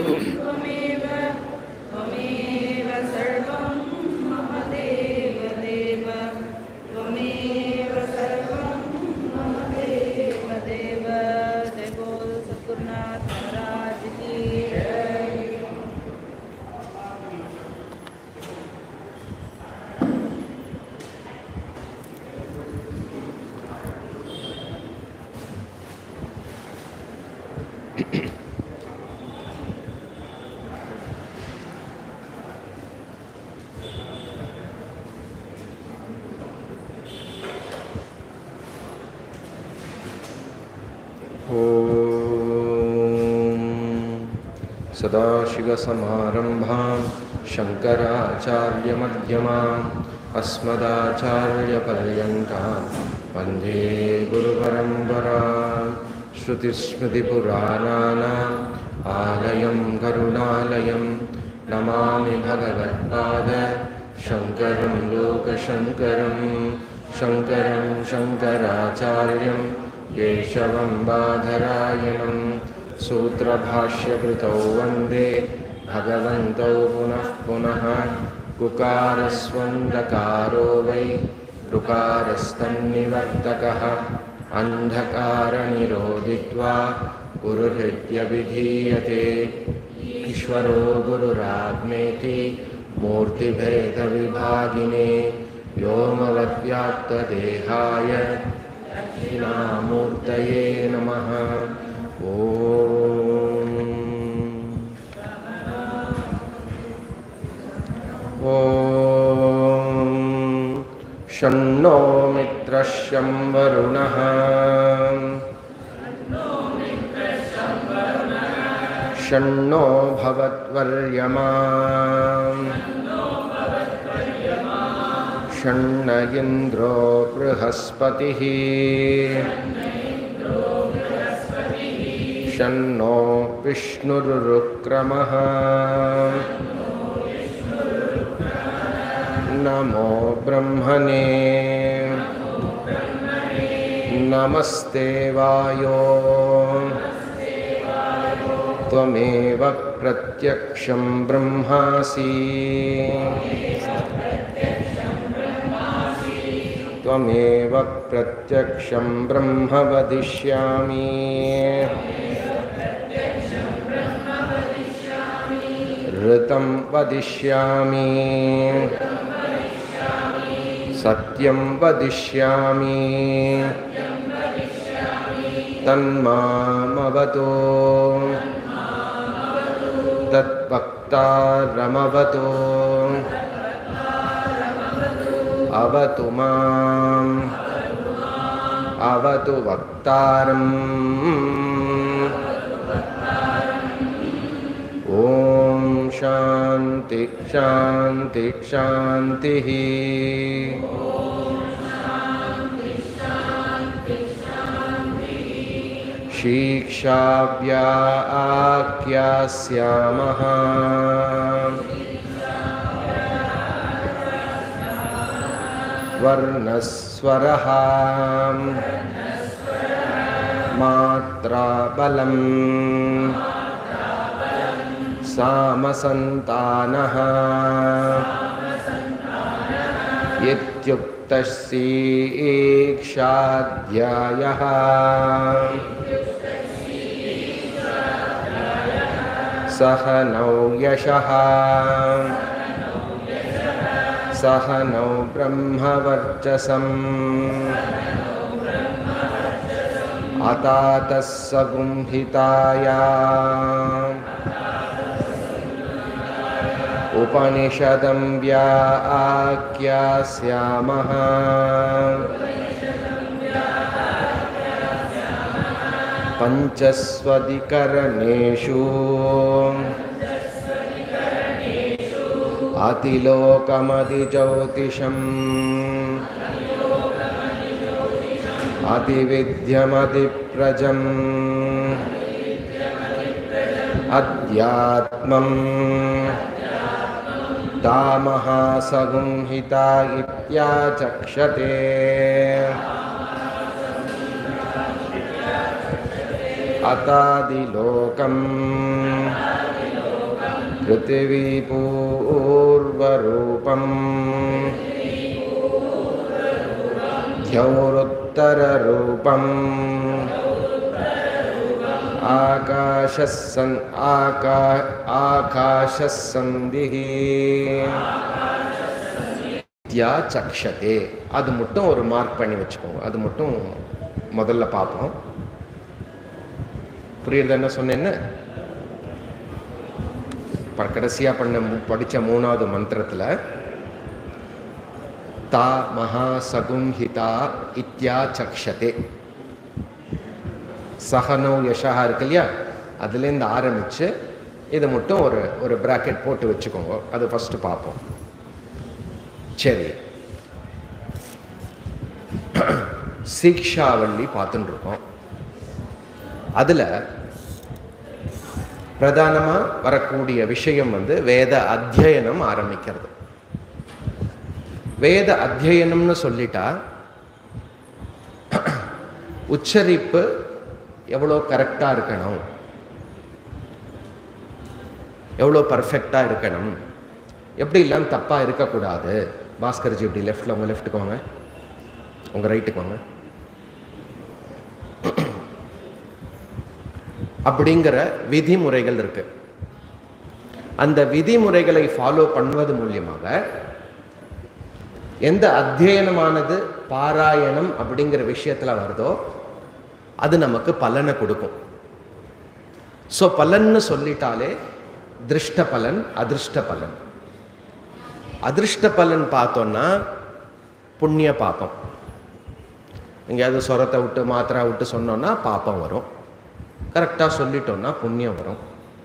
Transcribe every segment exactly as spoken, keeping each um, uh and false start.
त्वमेव त्वमेव सर्वं मम देव देव त्वमेव सर्वं मम देव देव। जय बोल सद्गुरुनाथ महाराज की जय। सदाशिवसमारम्भां शङ्कराचार्यमध्यमाम् अस्मदाचार्यपर्यन्तां वन्दे गुरुपरम्परां। श्रुतिस्मृतिपुराणानाम् आलयं करुणालयं नमामि भगवत्पाद शङ्करं लोकशङ्करं। शङ्करं शङ्कराचार्यं केशवं बादरायणं सूत्रभाष्यकृतौ वन्दे भगवन्तौ पुनः पुनः। कुकारस्वन्दकारो वै ऋकारस्तन्निवर्तकः अन्धकारनिरोधित्वा गुरुहृद्यभिधीयते। ईश्वरो गुरुरात्मेति मूर्तिभेदविभागिने व्योमवद्व्याप्तदेहाय दक्षिणामूर्तये नमः। ओम ओम शन्नो मित्रः शं वरुणः शन्नो भवत्वर्यमा शन्न इन्द्रो बृहस्पतिः शन्नो विष्णुरुक्रमः। नमो ब्रह्मणे नमस्ते वायो त्वमेव प्रत्यक्षं ब्रह्मासि त्वमेव प्रत्यक्षं ब्रह्म वदिष्यामि। ऋतं वदिष्यामि सत्यं वदिष्यामि तन्मामवतु तद्वक्तारमवतु अवतु माम् अवतु वक्तारम्। ओम शांति शांति शांतिः। शीक्षाभ्या आख्यास्यामः वर्णस्वरः मात्राबलम् सामसन्तानः इत्युक्तस्यैक्षाध्यायः सह नौ यशः सह नौ ब्रह्मवर्चसम् अतात सगुंहितायाम् उपनिषदं व्याख्यास्यामः पंचस्वधिकरणेषु अतिलोकमधिज्योतिषम् अतिविद्यमधिप्रजम् अध्यात्मम् तामः सगुंहिता इत्याचक्षते। अतादिलोकम् பிருத்திவி பூர்வரூபம் த்யௌருத்தரரூபம் ஆகாஷஸ்ஸன் ஆகா ஆகாஷஸ்ஸந்திஹி வித்யா சக்ஷதே. அது மட்டும் ஒரு மார்க் பண்ணி வச்சுக்கோங்க. அது மட்டும் முதல்ல பார்ப்போம். புரியுது என்ன சொன்னேன்னு? கடைசியாக பண்ண படித்த மூணாவது மந்திரத்தில் தா மகா சகும்ஹிதா இத்யா சக்ஷதே சகனோ யஷா இருக்கு இல்லையா, அதுலேருந்து ஆரம்பித்து இதை மட்டும் ஒரு ஒரு பிராக்கெட் போட்டு வச்சுக்கோங்க. அது ஃபஸ்ட்டு பார்ப்போம். சரி, சீக்ஷாவல்லி பார்த்துட்டு இருக்கோம். அதில் பிரதானமாக வரக்கூடிய விஷயம் வந்து வேத அத்தியனம் ஆரம்பிக்கிறது. வேத அத்தியனம்னு சொல்லிட்டா உச்சரிப்பு எவ்வளோ கரெக்டாக இருக்கணும், எவ்வளோ பர்ஃபெக்டாக இருக்கணும், எப்படிலாம் தப்பாக இருக்கக்கூடாது. பாஸ்கர்ஜி இப்படி லெஃப்டில் உங்கள் லெஃப்ட்டுக்கு வாங்க, உங்கள் ரைட்டுக்கு வாங்க. அப்படிங்கிற விதிமுறைகள் இருக்கு. அந்த விதிமுறைகளை ஃபாலோ பண்ணுவது மூலியமாக எந்த அத்தியனமானது பாராயணம் அப்படிங்கிற விஷயத்தில் வருதோ அது நமக்கு பலனை கொடுக்கும். ஸோ பலன்னு சொல்லிட்டாலே திருஷ்ட பலன், அதிருஷ்ட பலன். அதிருஷ்ட பலன் பார்த்தோன்னா புண்ணிய பாப்பம். எங்கேயாவது சொரத்தை விட்டு மாத்திரா விட்டு சொன்னோன்னா பாப்பம் வரும். கரெக்டாக சொல்லிட்டோம்னா புண்ணியம் வரும்.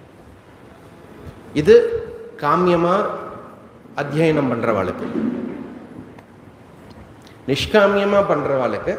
இது காமியமாக அத்தியனம் பண்ணுறவாளுக்கு. நிஷ்காமியமாக பண்ணுறவாளுக்கு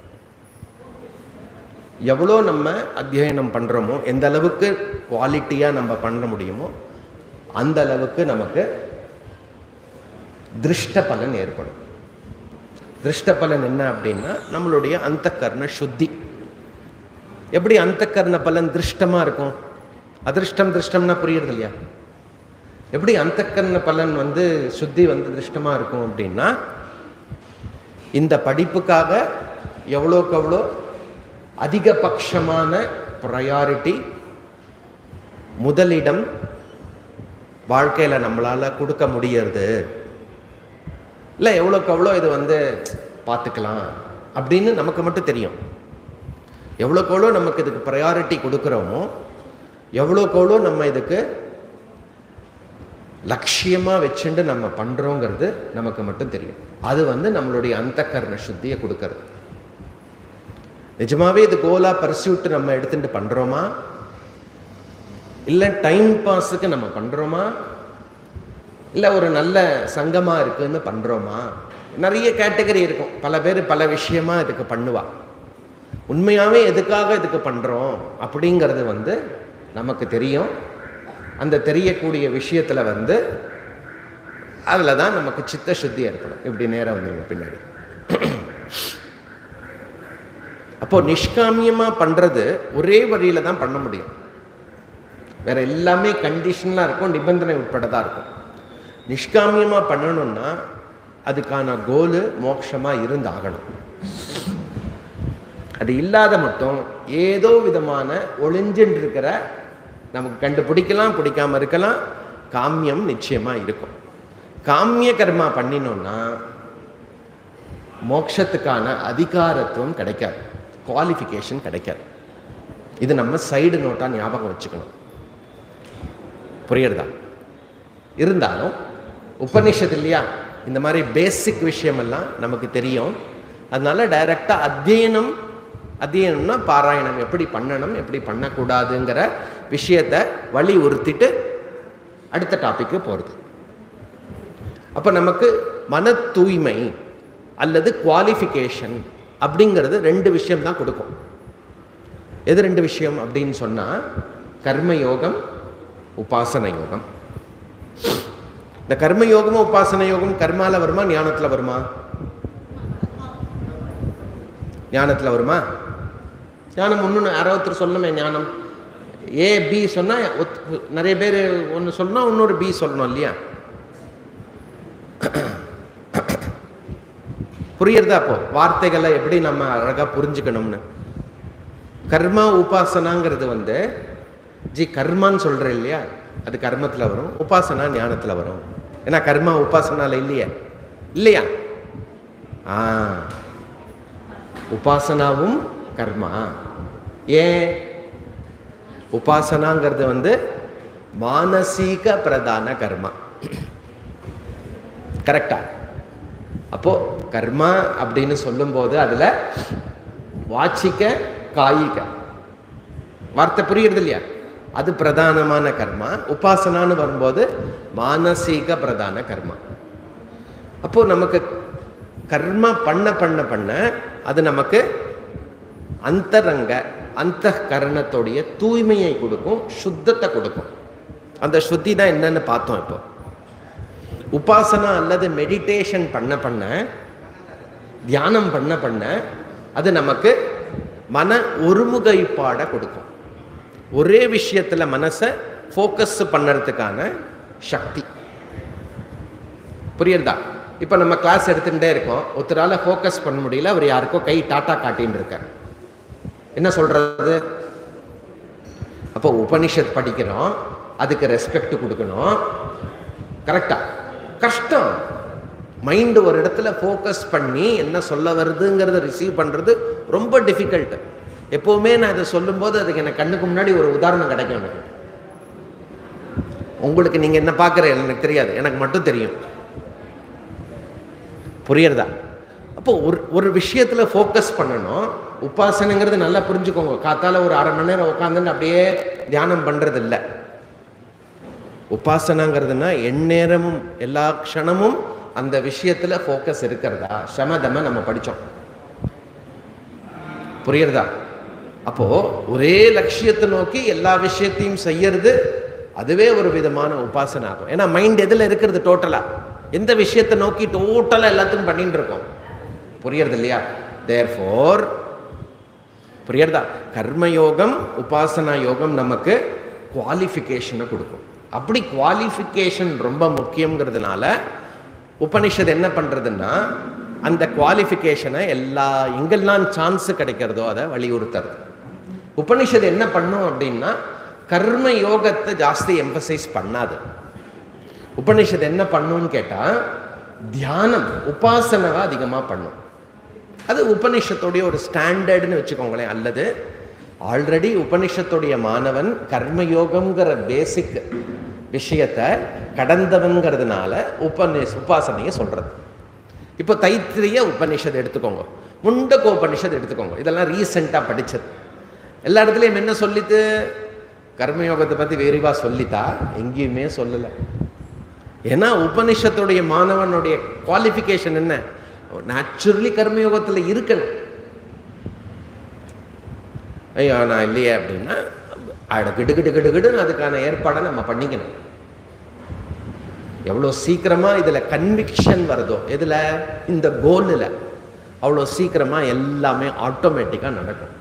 எவ்வளோ நம்ம அத்தியனம் பண்ணுறோமோ, எந்த அளவுக்கு குவாலிட்டியாக நம்ம பண்ண முடியுமோ அந்த அளவுக்கு நமக்கு திருஷ்ட பலன் ஏற்படும். திருஷ்ட பலன் என்ன அப்படின்னா நம்மளுடைய அந்த கர்ண சுத்தி. எப்படி அந்த கர்ண பலன் திருஷ்டமாக இருக்கும்? அதிருஷ்டம் திருஷ்டம்னா புரியுறது இல்லையா? எப்படி அந்த கர்ண பலன் வந்து சுத்தி வந்து திருஷ்டமாக இருக்கும் அப்படின்னா, இந்த படிப்புக்காக எவ்வளோக்கு எவ்வளோ அதிகபட்சமான ப்ரையாரிட்டி, முதலிடம் வாழ்க்கையில் நம்மளால் கொடுக்க முடியறது இல்லை, எவ்வளோக்கு எவ்வளோ இது வந்து பார்த்துக்கலாம் அப்படின்னு நமக்கு மட்டும் தெரியும். எவ்வளோக்கு எவ்வளோ நமக்கு இதுக்கு ப்ரையாரிட்டி கொடுக்குறோமோ, எவ்வளோக்கு எவ்வளோ நம்ம இதுக்கு லட்சியமாக வச்சுட்டு நம்ம பண்ணுறோங்கிறது நமக்கு மட்டும் தெரியும். அது வந்து நம்மளுடைய அந்த கர்ண சுத்தியை கொடுக்கறது. நிஜமாவே இது கோலா பர்சியூட் நம்ம எடுத்துட்டு பண்ணுறோமா, இல்லை டைம் பாஸுக்கு நம்ம பண்ணுறோமா, இல்லை ஒரு நல்ல சங்கமாக இருக்குன்னு பண்ணுறோமா? நிறைய கேட்டகரி இருக்கும். பல பேர் பல விஷயமா இதுக்கு பண்ணுவா. உண்மையாகவே எதுக்காக இதுக்கு பண்ணுறோம் அப்படிங்கிறது வந்து நமக்கு தெரியும். அந்த தெரியக்கூடிய விஷயத்தில் வந்து அதில் தான் நமக்கு சித்த சுத்தி ஏற்படும். இப்படி நேரம் வந்து பின்னாடி. அப்போது நிஷ்காமியமாக பண்ணுறது ஒரே வழியில் தான் பண்ண முடியும். வேற எல்லாமே கண்டிஷனாக இருக்கும், நிபந்தனை உட்பட தான் இருக்கும். நிஷ்காமியமாக பண்ணணும்னா அதுக்கான கோலு மோட்சமாக இருந்தாகணும். அது இல்லாத மட்டும் ஏதோ விதமான ஒளிஞ்சின்னு இருக்கிற, நமக்கு கண்டுபிடிக்கலாம், பிடிக்காம இருக்கலாம், காமியம் நிச்சயமாக இருக்கும். காமிய கர்மா பண்ணினோம்னா மோட்சத்துக்கான அதிகாரத்துவம் கிடைக்காது, குவாலிஃபிகேஷன் கிடைக்காது. இது நம்ம சைடு நோட்டாக ஞாபகம் வச்சுக்கணும். புரியுறதா? இருந்தாலும் உபநிஷத்து இல்லையா, இந்த மாதிரி பேசிக் விஷயமெல்லாம் நமக்கு தெரியும். அதனால டைரக்டாக அத்தியனம், அத்தியனம்னா பாராயணம் எப்படி பண்ணணும் எப்படி பண்ணக்கூடாதுங்கிற விஷயத்தை வலியுறுத்திட்டு அடுத்த டாபிக்கு போகிறது. அப்போ நமக்கு மன தூய்மை அல்லது குவாலிஃபிகேஷன் அப்படிங்கிறது ரெண்டு விஷயம் தான் கொடுக்கும். எது ரெண்டு விஷயம் அப்படின்னு சொன்னால், கர்மயோகம், உபாசன யோகம். இந்த கர்மயோகமும் உபாசன யோகம் கர்மால வருமா, ஞானத்தில் வருமா? ஞானத்தில் வருமா? ஞானம் ஒன்று யாராவது சொல்லணுமே. ஞானம் ஏ பி சொன்னால் நிறைய பேர் ஒன்று சொல்லணும், இன்னொரு பி சொல்லணும் இல்லையா? புரியுறதா? அப்போ வார்த்தைகளை எப்படி நம்ம அழகாக புரிஞ்சுக்கணும்னு. கர்மா உபாசனாங்கிறது வந்து ஜி கர்மான்னு சொல்கிறேன் இல்லையா, அது கர்மத்தில் வரும், உபாசனா ஞானத்தில் வரும். ஏன்னா கர்மா உபாசனால இல்லையா இல்லையா ஆ உபாசனாவும் கர்மா. ஏன்? உபாசனாங்கிறது வந்து மானசீக பிரதான கர்மா. கரெக்டா? அப்போ கர்மா அப்படின்னு சொல்லும்போது அதுல வாச்சிக்க காயிக வார்த்தை புரியுறது இல்லையா? அது பிரதானமான கர்மா. உபாசனான்னு வரும்போது மானசீக பிரதான கர்மா. அப்போ நமக்கு கர்மா பண்ண பண்ண பண்ண அது நமக்கு அந்தரங்க அந்த கரணத்தோடைய தூய்மையை கொடுக்கும், சுத்தத்தை கொடுக்கும். அந்த சுத்தி தான் என்னன்னு பார்த்தோம். இப்போ உபாசனா அல்லது மெடிடேஷன் பண்ண பண்ண, தியானம் பண்ண பண்ண அது நமக்கு மன ஒருமுகைப்பாட கொடுக்கும். ஒரே விஷயத்துல மனசை ஃபோக்கஸ் பண்ணுறதுக்கான சக்தி. புரியுறதா? இப்போ நம்ம கிளாஸ் எடுத்துகிட்டே இருக்கோம், ஒருத்தரால ஃபோக்கஸ் பண்ண முடியல, அவர் யாருக்கோ கை டாட்டா காட்டின்னு இருக்கார். என்ன சொல்றது? அப்போ உபனிஷத் படிக்கிறோம், அதுக்கு ரெஸ்பெக்ட் கொடுக்கணும். கரெக்டா? கஷ்டம். மைண்டு ஒரு இடத்துல ஃபோக்கஸ் பண்ணி என்ன சொல்ல வருதுங்கிறத ரிசீவ் பண்ணுறது ரொம்ப டிஃபிகல்ட். எப்போவுமே நான் இதை சொல்லும்போது அதுக்கு எனக்கு கண்ணுக்கு முன்னாடி ஒரு உதாரணம் கிடைக்கும். எனக்கு உங்களுக்கு நீங்கள் என்ன பார்க்குற எனக்கு தெரியாது, எனக்கு மட்டும் தெரியும். புரியுறதா? அப்போ ஒரு ஒரு விஷயத்தில் ஃபோக்கஸ் பண்ணணும். உபாசனைங்கிறது நல்லா புரிஞ்சுக்கோங்க. காத்தால ஒரு அரை மணி நேரம் உட்காந்துன்னு அப்படியே தியானம் பண்ணுறது இல்லை. உபாசனாங்கிறதுனா எந்நேரமும் எல்லா க்ஷணமும் அந்த விஷயத்துல ஃபோக்கஸ் இருக்கிறதா. சமதம நம்ம படித்தோம். புரியுறதா? அப்போ ஒரே லட்சியத்தை நோக்கி எல்லா விஷயத்தையும் செய்யறது அதுவே ஒரு விதமான உபாசனை ஆகும். ஏன்னா மைண்ட் எதில் இருக்கிறது? டோட்டலா எந்த விஷயத்தை நோக்கி டோட்டலா எல்லாத்துக்கும் பண்ணிட்டு இருக்கோம். புரியுறது இல்லையா? தேர்ஃபோர் புரியுறதா? கர்மயோகம் உபாசனா யோகம் நமக்கு குவாலிஃபிகேஷனை கொடுக்கும். அப்படி குவாலிஃபிகேஷன் ரொம்ப முக்கியங்கிறதுனால உபனிஷத் என்ன பண்றதுன்னா அந்த குவாலிஃபிகேஷனை எல்லா எங்கெல்லாம் சான்ஸ் கிடைக்கிறதோ அதை வலியுறுத்துறது. உபனிஷத் என்ன பண்ணும் அப்படின்னா கர்ம யோகத்தை ஜாஸ்தி எம்பசைஸ் பண்ணாது. உபனிஷத் என்ன பண்ணும்னு கேட்டா தியானம் உபாசனவை அதிகமாக பண்ணும். அது உபனிஷத்துடைய ஒரு ஸ்டாண்டர்டுன்னு வச்சுக்கோங்களேன். அல்லது ஆல்ரெடி உபனிஷத்துடைய மாணவன் கர்மயோகம்ங்கிற பேசிக் விஷயத்தை கடந்தவன்கிறதுனால உபநிஷ உபாசனையை சொல்றது. இப்போ தைத்திரிய உபனிஷத் எடுத்துக்கோங்க, முண்டக உபனிஷத் எடுத்துக்கோங்க, இதெல்லாம் ரீசெண்டாக படித்தது. எல்லா இடத்துலையும் என்ன சொல்லித்து? கர்மயோகத்தை பற்றி விரிவாக சொல்லித்தா? எங்கேயுமே சொல்லலை. ஏன்னா உபனிஷத்துடைய மாணவனுடைய குவாலிஃபிகேஷன் என்ன? நேச்சுரலி கர்மயோகத்தில் இருக்கணும். ஐயோ நான் இல்லையே அப்படின்னா அட கிடு கிடு கிடு கிடுன்னு அதுக்கான ஏற்பாடை நம்ம பண்ணிக்கணும். எவ்வளோ சீக்கிரமாக இதில் கன்விக்ஷன் வருதோ, இதில் இந்த கோலில் அவ்வளோ சீக்கிரமாக எல்லாமே ஆட்டோமேட்டிக்காக நடக்கும்.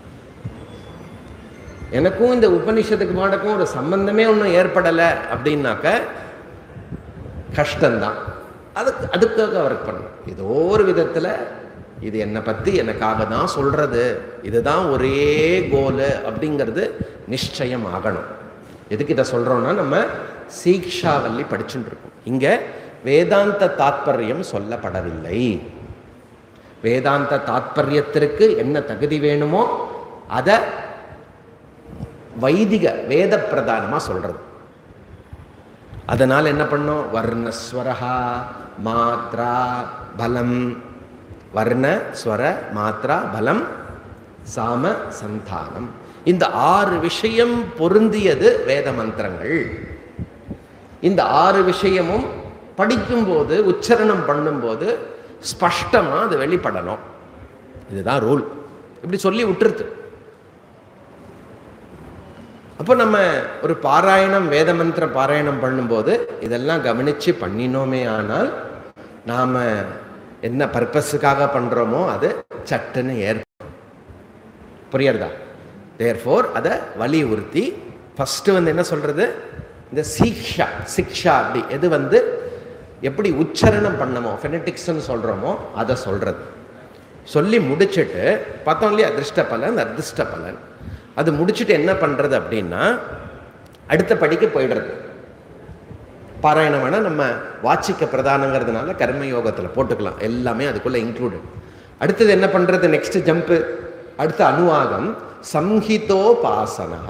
எனக்கும் இந்த உபனிஷத்துக்கு மாடக்கும் ஒரு சம்பந்தமே ஒன்றும் ஏற்படலை அப்படின்னாக்க கஷ்டம்தான். அதுக்கு அதுக்காக ஒர்க் பண்ணணும். ஏதோ ஒரு விதத்தில் இது என்னை பற்றி எனக்காக தான் சொல்கிறது, இதுதான் ஒரே கோலு அப்படிங்கிறது நிச்சயம் ஆகணும். எதுக்கு இதை சொல்கிறோன்னா நம்ம சீக்ஷாவல்லி படிச்சுட்டு இருக்கோம். இங்கே வேதாந்த தாத்பரியம் சொல்லப்படவில்லை. வேதாந்த தாத்பரியத்திற்கு என்ன தகுதி வேணுமோ அதை வைதிக வேத பிரதானமாக சொல்கிறது. அதனால் என்ன பண்ணோம்? வர்ணஸ்வரஹா மாத்ரா பலம், வர்ண ஸ்வர மாத்ரா பலம் சாம சந்தானம், இந்த ஆறு விஷயம் பொருந்தியது வேத மந்திரங்கள். இந்த ஆறு விஷயமும் படிக்கும்போது உச்சரணம் பண்ணும்போது ஸ்பஷ்டமாக அது வெளிப்படணும். இதுதான் ரூல். இப்படி சொல்லி விட்டுருது. அப்போ நம்ம ஒரு பாராயணம் வேத மந்திர பாராயணம் பண்ணும்போது இதெல்லாம் கவனித்து பண்ணினோமே ஆனால் நாம் என்ன பர்பஸுக்காக பண்ணுறோமோ அது சட்டுன்னு ஏற்படும். புரியுறதா? தேர்ஃபோர் அதை வலியுறுத்தி ஃபஸ்ட்டு வந்து என்ன சொல்கிறது, இந்த சீக்ஷா சிக்ஷா அப்படி எது வந்து எப்படி உச்சரணம் பண்ணமோ ஃபெனட்டிக்ஸ்ன்னு சொல்கிறோமோ அதை சொல்கிறது. சொல்லி முடிச்சுட்டு பார்த்தோம் இல்லையா, அதிர்ஷ்ட பலன் அதிர்ஷ்ட பலன். அது முடிச்சுட்டு என்ன பண்ணுறது அப்படின்னா அடுத்த படிக்கு போயிடுறது. பாராயணம் வேணால் நம்ம வாச்சிக்க பிரதானங்கிறதுனால கர்மயோகத்தில் போட்டுக்கலாம், எல்லாமே அதுக்குள்ளே இன்க்ளூடட். அடுத்தது என்ன பண்ணுறது, நெக்ஸ்ட் ஜம்ப்பு, அடுத்த அனுவாகம் சம்ஹிதோபாசனா.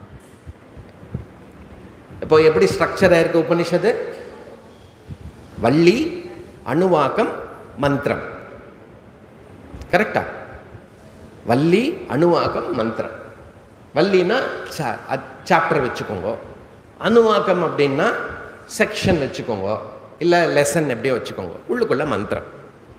இப்போ எப்படி ஸ்ட்ரக்சராக இருக்கு உபனிஷத்து, வள்ளி அணுவாக்கம் மந்திரம், கரெக்டா? வள்ளி அணுவாக்கம் மந்திரம். வள்ளினா சாப்டர் வச்சுக்கோங்க, அணுவாக்கம் அப்படின்னா செக்ஷன் வச்சுக்கோங்க, இல்லை லெசன் எப்படியோ வச்சுக்கோங்க, உள்ளுக்குள்ள மந்திரம்.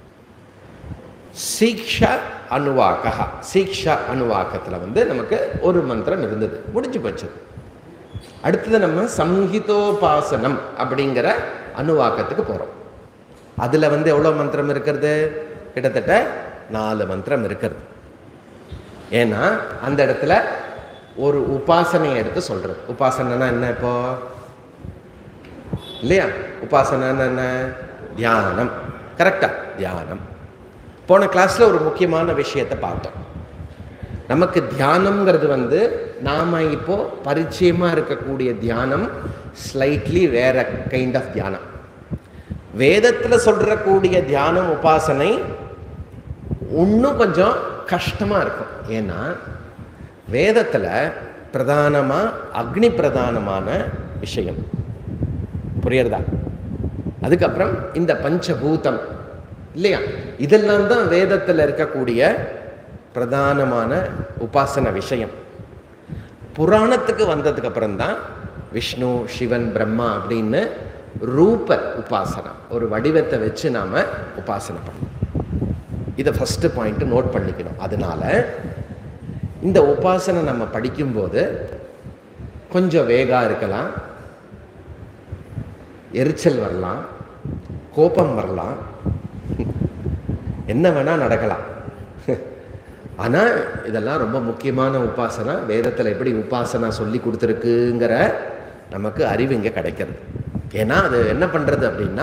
சீக்ஷா அணுவாக்கா, சீக்ஷா அணுவாக்கத்தில் வந்து நமக்கு ஒரு மந்திரம் இருந்தது, முடிஞ்சு போச்சு. அடுத்தது நம்ம சம்ஹிதோபாசனம் அப்படிங்கிற அணுவாக்கத்துக்கு போகிறோம். அதில் வந்து எவ்வளோ மந்திரம் இருக்கிறது, கிட்டத்தட்ட நாலு மந்திரம் இருக்கிறது. ஏன்னா அந்த இடத்துல ஒரு உபாசனையை எடுத்து சொல்கிறது. உபாசனைனா என்ன இப்போ இல்லையா, உபாசனைன்னா என்ன, தியானம், கரெக்டா? தியானம். போன கிளாஸ்ல ஒரு முக்கியமான விஷயத்தை பார்த்தோம். நமக்கு தியானம்ங்கிறது வந்து நாம இப்போ பரிச்சயமா இருக்கக்கூடிய தியானம் ஸ்லைட்லி வேற கைண்ட் ஆஃப் தியானம். வேதத்துல சொல்றக்கூடிய தியானம் உபாசனை இன்னும் கொஞ்சம் கஷ்டமா இருக்கும். ஏன்னா வேதத்துல பிரதானமா அக்னி பிரதானமான விஷயம், புரியுறதா? அதுக்கப்புறம் இந்த பஞ்சபூதம் இல்லையா, இதெல்லாம் தான் வேதத்தில் இருக்கக்கூடிய பிரதானமான உபாசன விஷயம். புராணத்துக்கு வந்ததுக்கு அப்புறம் தான் விஷ்ணு, சிவன், பிரம்மா அப்படின்னு ரூப உபாசனா, ஒரு வடிவத்தை வச்சு நாம உபாசனை பண்ணணும். இதை ஃபர்ஸ்ட் பாயிண்ட் நோட் பண்ணிக்கணும். அதனால இந்த உபாசனை நம்ம படிக்கும்போது கொஞ்சம் வேகா இருக்கலாம், எரிச்சல் வரலாம், கோபம் வரலாம், என்ன வேணா நடக்கலாம். ஆனா இதெல்லாம் ரொம்ப முக்கியமான உபாசனா. வேதத்தில் எப்படி உபாசனா சொல்லி கொடுத்துருக்குங்கிற நமக்கு அறிவு இங்கே கிடைக்கிறது. ஏன்னா அது என்ன பண்றது அப்படின்னா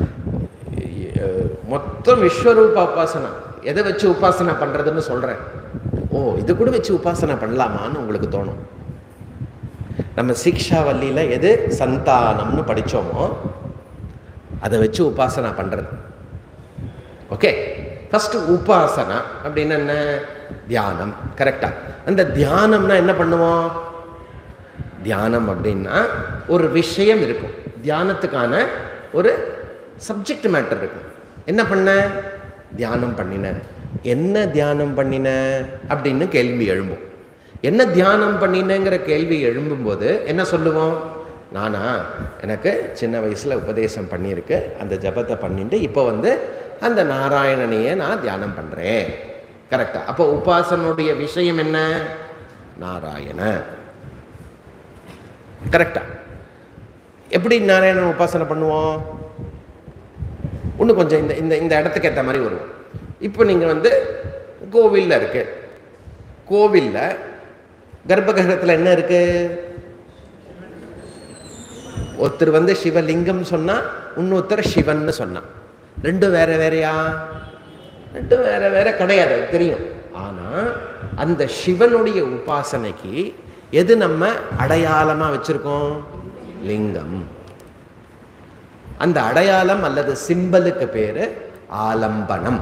மொத்தம் விஸ்வரூப உபாசனா. எதை வச்சு உபாசனா பண்றதுன்னு சொல்றேன். ஓ, இது கூட வச்சு உபாசனா பண்ணலாமான்னு உங்களுக்கு தோணும். நம்ம சிக்ஷா வள்ளியில எது சந்தானம்னு படிச்சோமோ அதை வச்சு உபாசனா பண்றது. ஓகே, ஃபர்ஸ்ட் உபாசனா அப்படின்னு என்ன, தியானம், கரெக்டா? அந்த தியானம்னா என்ன பண்ணுவோம், தியானம் அப்படின்னா ஒரு விஷயம் இருக்கும், தியானத்துக்கான ஒரு சப்ஜெக்ட் மேட்டர் இருக்கும். என்ன பண்ண, தியானம் பண்ணின, என்ன தியானம் பண்ணின அப்படின்னு கேள்வி எழும்பும். என்ன தியானம் பண்ணினங்கிற கேள்வி எழும்பும்போது என்ன சொல்லுவோம், நானா எனக்கு சின்ன வயசுல உபதேசம் பண்ணியிருக்கு, அந்த ஜபத்தை பண்ணிட்டு இப்போ வந்து அந்த நாராயணனையே நான் தியானம் பண்றேன், கரெக்டா? அப்போ உபாசனுடைய விஷயம் என்ன, நாராயண, கரெக்டா? எப்படி நாராயணன் உபாசனை பண்ணுவோம், இன்னும் கொஞ்சம் இந்த இந்த இந்த இடத்துக்கு ஏற்ற மாதிரி வருவோம். இப்போ நீங்க வந்து கோவில்ல இருக்கு, கோவில்ல கர்ப்பகிரகத்தில் என்ன இருக்கு, ஒருத்தர் வந்து சிவலிங்கம் சொன்னா, இன்னொருத்தர் சிவன்னு சொன்னா, ரெண்டும் வேற வேறையா, ரெண்டும் வேற வேற கிடையாது, தெரியும். ஆனா அந்த சிவனுடைய உபாசனைக்கு எது நம்ம அடையாளமா வச்சிருக்கோம், லிங்கம். அந்த அடையாளம் அல்லது சிம்பலுக்கு பேரு ஆலம்பனம்.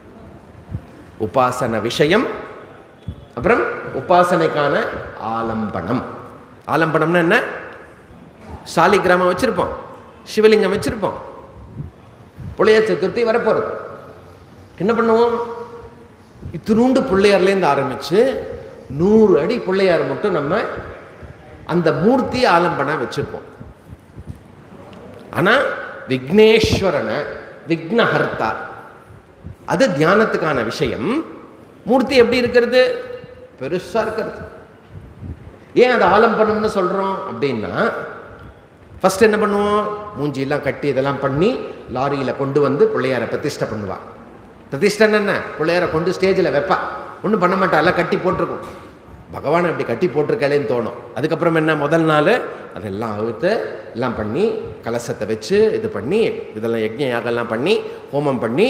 உபாசன விஷயம், அப்புறம் உபாசனைக்கான ஆலம்பனம். ஆலம்பனம்னா என்ன, சாலிகிராமம் வச்சிருப்போம், சிவலிங்கம் வச்சிருப்போம், புள்ளையார் சதுர்த்தி வரப்போறது, என்ன பண்ணுவோம், இத்தினூண்டு பிள்ளையார்லேருந்து ஆரம்பிச்சு நூறு அடி பிள்ளையார் மட்டும் நம்ம அந்த மூர்த்தி ஆலம்பனா வச்சிருப்போம். ஆனா விக்னேஸ்வரனை, விக்னஹர்த்தா, அது தியானத்துக்கான விஷயம். மூர்த்தி எப்படி இருக்கிறது, பெருசா இருக்கிறது. ஏன் அது ஆலம்பனம்னு சொல்றோம் அப்படின்னா, ஃபர்ஸ்ட் என்ன பண்ணுவோம், மூஞ்சியெல்லாம் கட்டி இதெல்லாம் பண்ணி லாரியில கொண்டு வந்து பிள்ளையார பிரதிஷ்டை பண்ணுவா. பிரதிஷ்டை என்ன, பிள்ளையார கொண்டு ஸ்டேஜில் வைப்பா, ஒன்றும் பண்ண மாட்டா, எல்லாம் கட்டி போட்டிருக்கும். பகவானை இப்படி கட்டி போட்டிருக்கலேன்னு தோணும். அதுக்கப்புறம் என்ன, முதல் நாள் அதெல்லாம் அவுத்து எல்லாம் பண்ணி கலசத்தை வச்சு இது பண்ணி இதெல்லாம் யஜ்ஞ யாகெல்லாம் பண்ணி ஹோமம் பண்ணி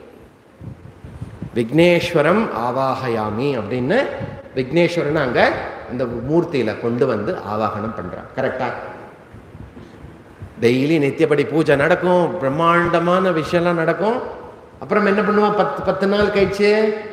விக்னேஸ்வரம் ஆவாகயாமி அப்படின்னு விக்னேஸ்வரன் அங்கே இந்த மூர்த்தியில் கொண்டு வந்து ஆவாகனம் பண்ணுறான். கரெக்டா? டெய்லி நித்தியப்படி பூஜை நடக்கும், பிரம்மாண்டமான விஷயம்லாம் நடக்கும். அப்புறம் என்ன பண்ணுவான், பத்து பத்து நாள் கழிச்சு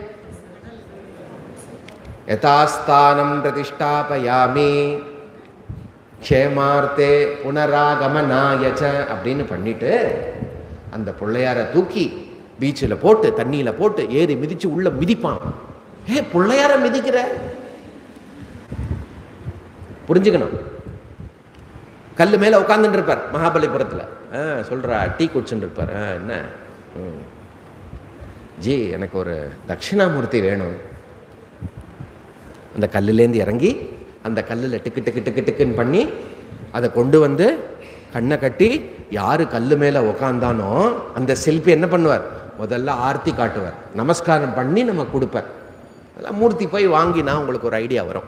யதாஸ்தானம் பிரதிஷ்டாபயாமி க்ஷேமார்த்தே புனராகமனாயச்ச அப்படின்னு பண்ணிட்டு அந்த பிள்ளையார தூக்கி பீச்சில் போட்டு தண்ணியில் போட்டு ஏறி மிதிச்சு உள்ள மிதிப்பான். ஏ பிள்ளையார மிதிக்கிற, புரிஞ்சுக்கணும். கல் மேலே உட்காந்துட்டு இருப்பார் மகாபலிபுரத்தில். ஆ சொல்கிறா, டீ குடிச்சுட்டு இருப்பார். ஆ என்ன ஜி, எனக்கு ஒரு தட்சிணாமூர்த்தி வேணும். அந்த கல்லுலேருந்து இறங்கி அந்த கல்லில் டிக்கு டிக்கு டிக்கு டிக்குன்னு பண்ணி அதை கொண்டு வந்து கண்ணை கட்டி யார் கல் மேலே உக்காந்தானோ அந்த சிற்பி என்ன பண்ணுவார், முதல்ல ஆர்த்தி காட்டுவார், நமஸ்காரம் பண்ணி நம்ம கொடுப்பார். அதெல்லாம் மூர்த்தி போய் வாங்கினா உங்களுக்கு ஒரு ஐடியா வரும்.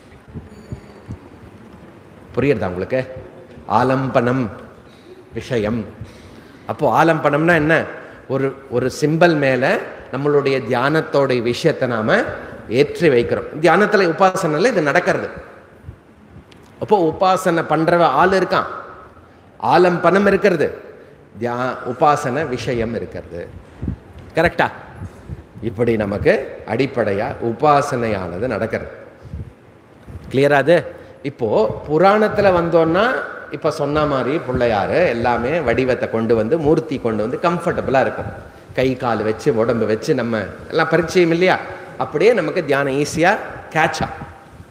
புரியுறதா உங்களுக்கு? ஆலம்பனம் விஷயம். அப்போது ஆலம்பனம்னா என்ன, ஒரு ஒரு சிம்பல் மேலே நம்மளுடைய தியானத்தோடைய விஷயத்தை நாம் ஏற்றி வைக்கிறோம். தியானத்தில் உபாசனையில் இது நடக்கிறது. அப்போ உபாசனை பண்ணுற ஆள் இருக்கான், ஆலம்பனம் இருக்கிறது, தியா உபாசனை விஷயம் இருக்கிறது. கரெக்டா? இப்படி நமக்கு அடிப்படையாக உபாசனையானது நடக்கிறது. கிளியரா? அது இப்போ புராணத்தில் வந்தோன்னா இப்போ சொன்ன மாதிரி பிள்ளையாரு எல்லாமே வடிவத்தை கொண்டு வந்து மூர்த்தி கொண்டு வந்து கம்ஃபர்டபுளாக இருக்கும். கை கால் வச்சு உடம்பு வச்சு நம்ம எல்லாம் பரிச்சயம் இல்லையா, அப்படியே நமக்கு தியானம் ஈஸியாக கேட்ச் ஆகும்.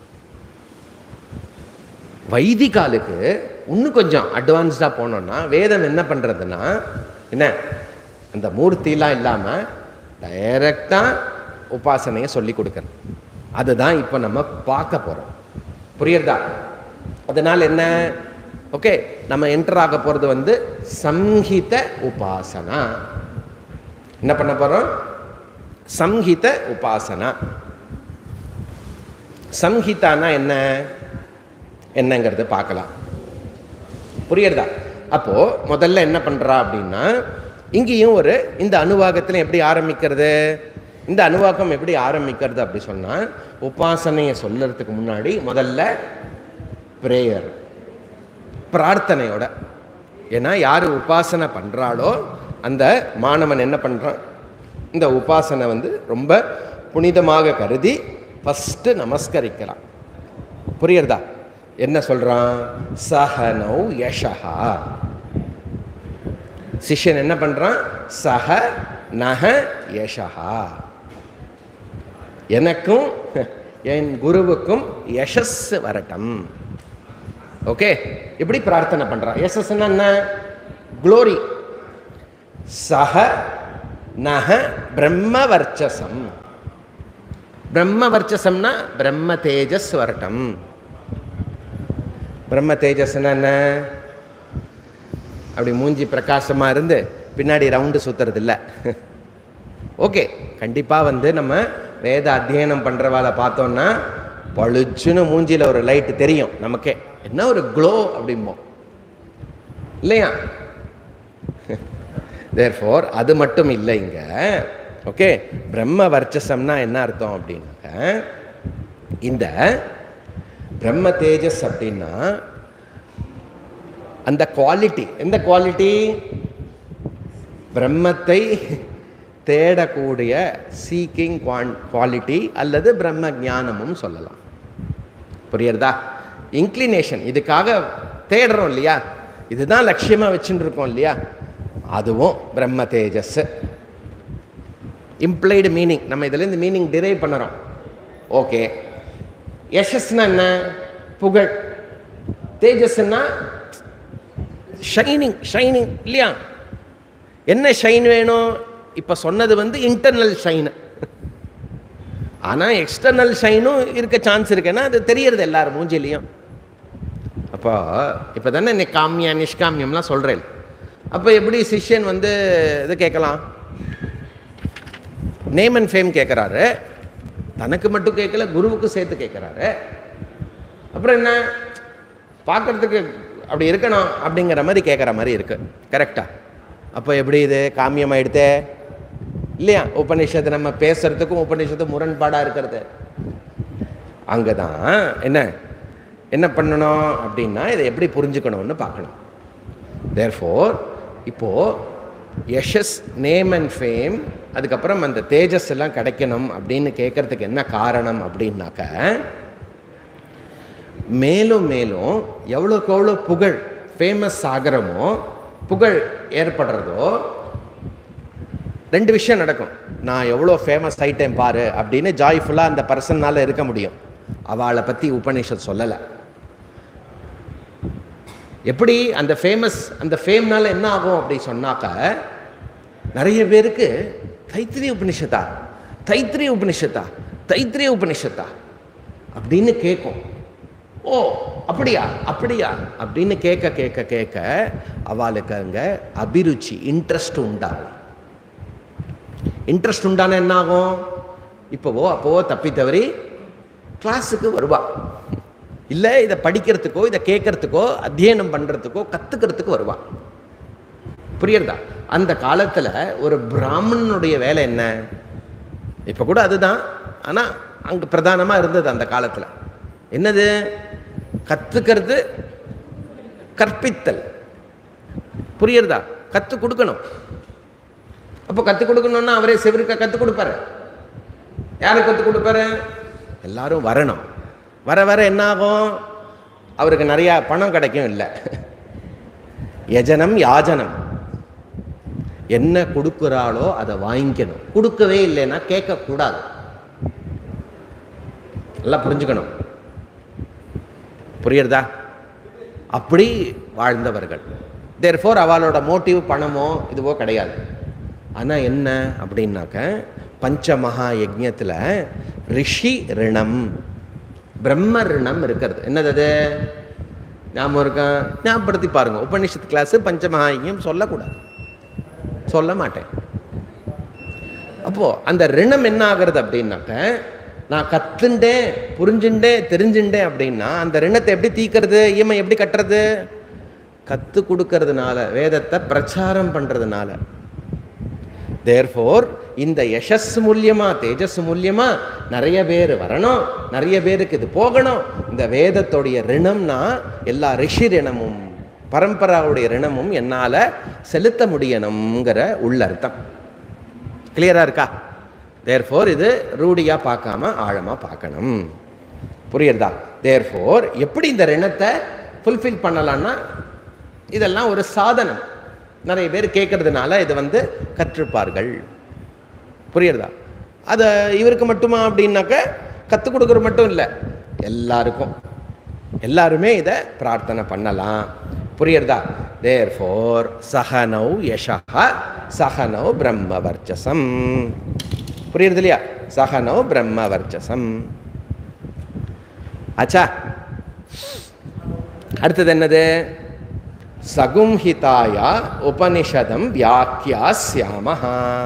வைதிகாலுக்கு இன்னும் கொஞ்சம் அட்வான்ஸ்டாக போனோம்னா வேதம் என்ன பண்ணுறதுன்னா என்ன, அந்த மூர்த்திலாம் இல்லாமல் டைரக்டாக உபாசனையை சொல்லி கொடுக்கணும். அதுதான் இப்போ நம்ம பார்க்க போகிறோம். புரியுறதா? அதனால் என்ன, ஓகே, நம்ம என்டர் ஆக போகிறது வந்து சம்ஹித உபாசனா. என்ன பண்ண போகிறோம்? சம்ஹித உபாசனா. சம்ஹிதானா என்ன என்னங்கிறது பார்க்கலாம். புரியுறதா? அப்போ முதல்ல என்ன பண்றா அப்படின்னா, இங்கேயும் ஒரு இந்த அனுவாகத்தில் எப்படி ஆரம்பிக்கிறது, இந்த அனுவாகம் எப்படி ஆரம்பிக்கிறது அப்படி சொன்னா, உபாசனையை சொல்றதுக்கு முன்னாடி முதல்ல பிரேயர், பிரார்த்தனையோட. ஏன்னா யார் உபாசனை பண்றாளோ அந்த மாணவன் என்ன பண்றான், இந்த உபாசனை வந்து ரொம்ப புனிதமாக கருதி ஃபஸ்ட்டு நமஸ்கரிக்கலாம். புரியுறதா? என்ன சொல்றான், சஹனௌ யஷஹா. சிஷ்யன் என்ன பண்றான், சஹ நஹ யஷஹா, எனக்கும் என் குருவுக்கும் யசஸ் வரட்டும். ஓகே, இப்படி பிரார்த்தனை பண்றான். யசஸ்னா என்ன, குளோரி. சஹ நஹ பிரம்ம வர்ச்சசம். பிரம்ம வர்ச்சசம்னா பிரம்ம தேஜஸ் வரட்டும். பிரம்ம தேஜஸ்னா என்ன, அப்படி மூஞ்சி பிரகாசமா இருந்து பின்னாடி ரவுண்டு சுத்துறது இல்லை. ஓகே, கண்டிப்பாக வந்து நம்ம வேத அத்தியனம் பண்ணுறவாளை பார்த்தோன்னா பளிச்சுன்னு மூஞ்சியில் ஒரு லைட்டு தெரியும் நமக்கே, என்ன ஒரு க்ளோ அப்படிம்போம் இல்லையா? தேர்ஃபோர் அது மட்டும் இல்லை இங்கே. ஓகே, பிரம்ம வர்ச்சசம்னா என்ன அர்த்தம் அப்படின்னாக்க, இந்த பிரம்ம தேஜஸ் அப்படின்னா அந்த குவாலிட்டி, எந்த குவாலிட்டி, பிரம்மத்தை தேடக்கூடிய சீக்கிங் குவாலிட்டி அல்லது பிரம்ம ஞானமும் சொல்லலாம். புரியுறதா? இன்க்ளினேஷன், இதுக்காக தேடுறோம் இல்லையா, இதுதான் லட்சியமாக வச்சுட்டு இருக்கோம் இல்லையா, அதுவும் பிரம்ம தேஜஸ். இம்ப்ளைடு மீனிங், நம்ம இதுலேருந்து மீனிங் டிரைவ் பண்ணுறோம். ஓகே, யசஸ்னா என்ன, புகழ். தேஜஸ்னா ஷைனிங், ஷைனிங் இல்லையா? என்ன ஷைன் வேணும், இப்போ சொன்னது வந்து இன்டர்னல் ஷைனு. ஆனால் எக்ஸ்டர்னல் ஷைனும் இருக்க சான்ஸ் இருக்குன்னா அது தெரியறது எல்லாரும் மூஞ்சிலையும். அப்போ இப்போ தானே இன்னைக்கு காமியா நிஷ்காமியம்லாம் சொல்கிறேன். அப்போ எப்படி சிஷ்யன் வந்து இது கேட்கலாம், நேம் அண்ட் ஃபேம் கேட்குறாரு, தனக்கு மட்டும் கேட்கல, குருவுக்கு சேர்த்து கேட்குறாரு. அப்புறம் என்ன, பார்க்கறதுக்கு அப்படி இருக்கணும் அப்படிங்கிற மாதிரி கேட்குற மாதிரி இருக்கு. கரெக்டா? அப்போ எப்படி இது காமியமாயிடுதே இல்லையா? உபநிஷத்து நம்ம பேசுறதுக்கும் உபநிஷத்து முரண்பாடாக இருக்கிறது. அங்கே தான் என்ன என்ன பண்ணணும் அப்படின்னா இதை எப்படி புரிஞ்சுக்கணும்னு பார்க்கணும். தேர்ஃபோர் இப்போது யஷஸ், நேம் அண்ட் ஃபேம், அதுக்கப்புறம் அந்த தேஜஸ் எல்லாம் கிடைக்கணும் அப்படின்னு கேட்கறதுக்கு என்ன காரணம் அப்படின்னாக்க, மேலும் மேலும் எவ்வளோக்கு எவ்வளோ புகழ் ஃபேமஸ் ஆகிறமோ, புகழ் ஏற்படுறதோ, ரெண்டு விஷயம் நடக்கும். நான் எவ்வளோ ஃபேமஸ் ஆயிட்டேன் பாரு அப்படின்னு ஜாய்ஃபுல்லாக அந்த பர்சனால் இருக்க முடியும். அவளை பற்றி உபநிஷத் சொல்லலை. எப்படி அந்த ஃபேமஸ், அந்த ஃபேம்னால என்ன ஆகும் அப்படி சொன்னாக்க, நிறைய பேருக்கு தைத்திரிய உபனிஷத்தா தைத்திரிய உபனிஷத்தா தைத்திரிய உபனிஷத்தா அப்படின்னு கேட்கும். ஓ அப்படியா அப்படியா அப்படின்னு கேட்க கேட்க கேட்க அவளுக்கு அங்கே அபிருச்சி, இன்ட்ரெஸ்ட் உண்டாகும். இன்ட்ரெஸ்ட் உண்டான என்ன ஆகும், இப்போவோ அப்போவோ தப்பி தவறி கிளாஸுக்கு வருவா. இல்லை இதை படிக்கிறதுக்கோ இதை கேட்கறதுக்கோ அத்தியனம் பண்ணுறதுக்கோ கற்றுக்கிறதுக்கு வருவா. புரியுறதா? அந்த காலத்தில் ஒரு பிராமணனுடைய வேலை என்ன, இப்போ கூட அதுதான், ஆனால் அங்கே பிரதானமாக இருந்தது அந்த காலத்தில். என்னது? கற்றுக்கிறது, கற்பித்தல். புரியுறதா? கற்றுக் கொடுக்கணும். அப்போ கற்றுக் கொடுக்கணும்னா அவரே செவருக்க கற்றுக் கொடுப்பாரு. யாரை கற்றுக் கொடுப்பாரு? எல்லாரும் வரணும். வர வர என்ன ஆகும், அவருக்கு நிறையா பணம் கிடைக்கும். இல்லை, யஜனம் யாஜனம், என்ன கொடுக்குறாளோ அதை வாங்கிக்கணும். கொடுக்கவே இல்லைன்னா கேட்கக்கூடாது. எல்லாம் புரிஞ்சுக்கணும். புரியுறதா? அப்படி வாழ்ந்தவர்கள். தேர்ஃபோர் அவளோட மோட்டிவ் பணமோ இதுவோ கிடையாது. ஆனால் என்ன அப்படின்னாக்க, பஞ்சமகா யஜ்ஞத்தில் ரிஷி ரிணம், பிரம்ம ரிணம் இருக்கிறது. என்னது அது? ஞாபகம் இருக்கா? ஞாபகப்படுத்தி பாருங்க. உபநிஷத்து கிளாஸ் பஞ்சமகா யஜ்ஞம் சொல்லக்கூடாது, சொல்ல மாட்டேன். அப்போ அந்த ரிணம் என்ன ஆகிறது அப்படின்னாக்க, நான் கத்துண்டேன், புரிஞ்சுட்டேன், தெரிஞ்சுட்டேன் அப்படின்னா அந்த ரிணத்தை எப்படி தீக்கிறது, இஎம்ஐ எப்படி கட்டுறது? கத்து கொடுக்கறதுனால, வேதத்தை பிரச்சாரம் பண்றதுனால. தேர்ஃபோர் இந்த யசஸ் மூலியமா, தேஜஸ் மூலியமா நிறைய பேர் வரணும், நிறைய பேருக்கு இது போகணும். இந்த வேதத்துடைய ரிணம்னா எல்லா ரிஷி ரிணமும் பரம்பராவுடைய ரிணமும் என்னால செலுத்த முடியணுங்கிற உள்ளர்த்தம். கிளியரா இருக்கா? தேர்ஃபோர் இது ரூடியா பார்க்காம ஆழமா பார்க்கணும். புரியுறதா? தேர்ஃபோர் எப்படி இந்த ரிணத்தை ஃபுல்ஃபில் பண்ணலான்னா, இதெல்லாம் ஒரு சாதனம். நிறைய பேர் கேட்கறதுனால இதை வந்து கற்றுப்பார்கள். புரியுறதா? அதை இவருக்கு மட்டுமா அப்படின்னாக்க, கற்றுக் கொடுக்குற மட்டும் இல்லை, எல்லாருக்கும், எல்லாருமே இதை பிரார்த்தனை பண்ணலாம். புரியுறதா? தேர்ஃபோர் சஹனௌ யஷஹ சஹனௌ பிரம்ம வர்ச்சசம். புரியுறது இல்லையா? சஹனௌ பிரம்ம வர்ச்சசம். ஆச்சா, அடுத்தது என்னது? சகும்ஹிதாயா உபனிஷதம் வியாக்கியாஸ்யாமஹ.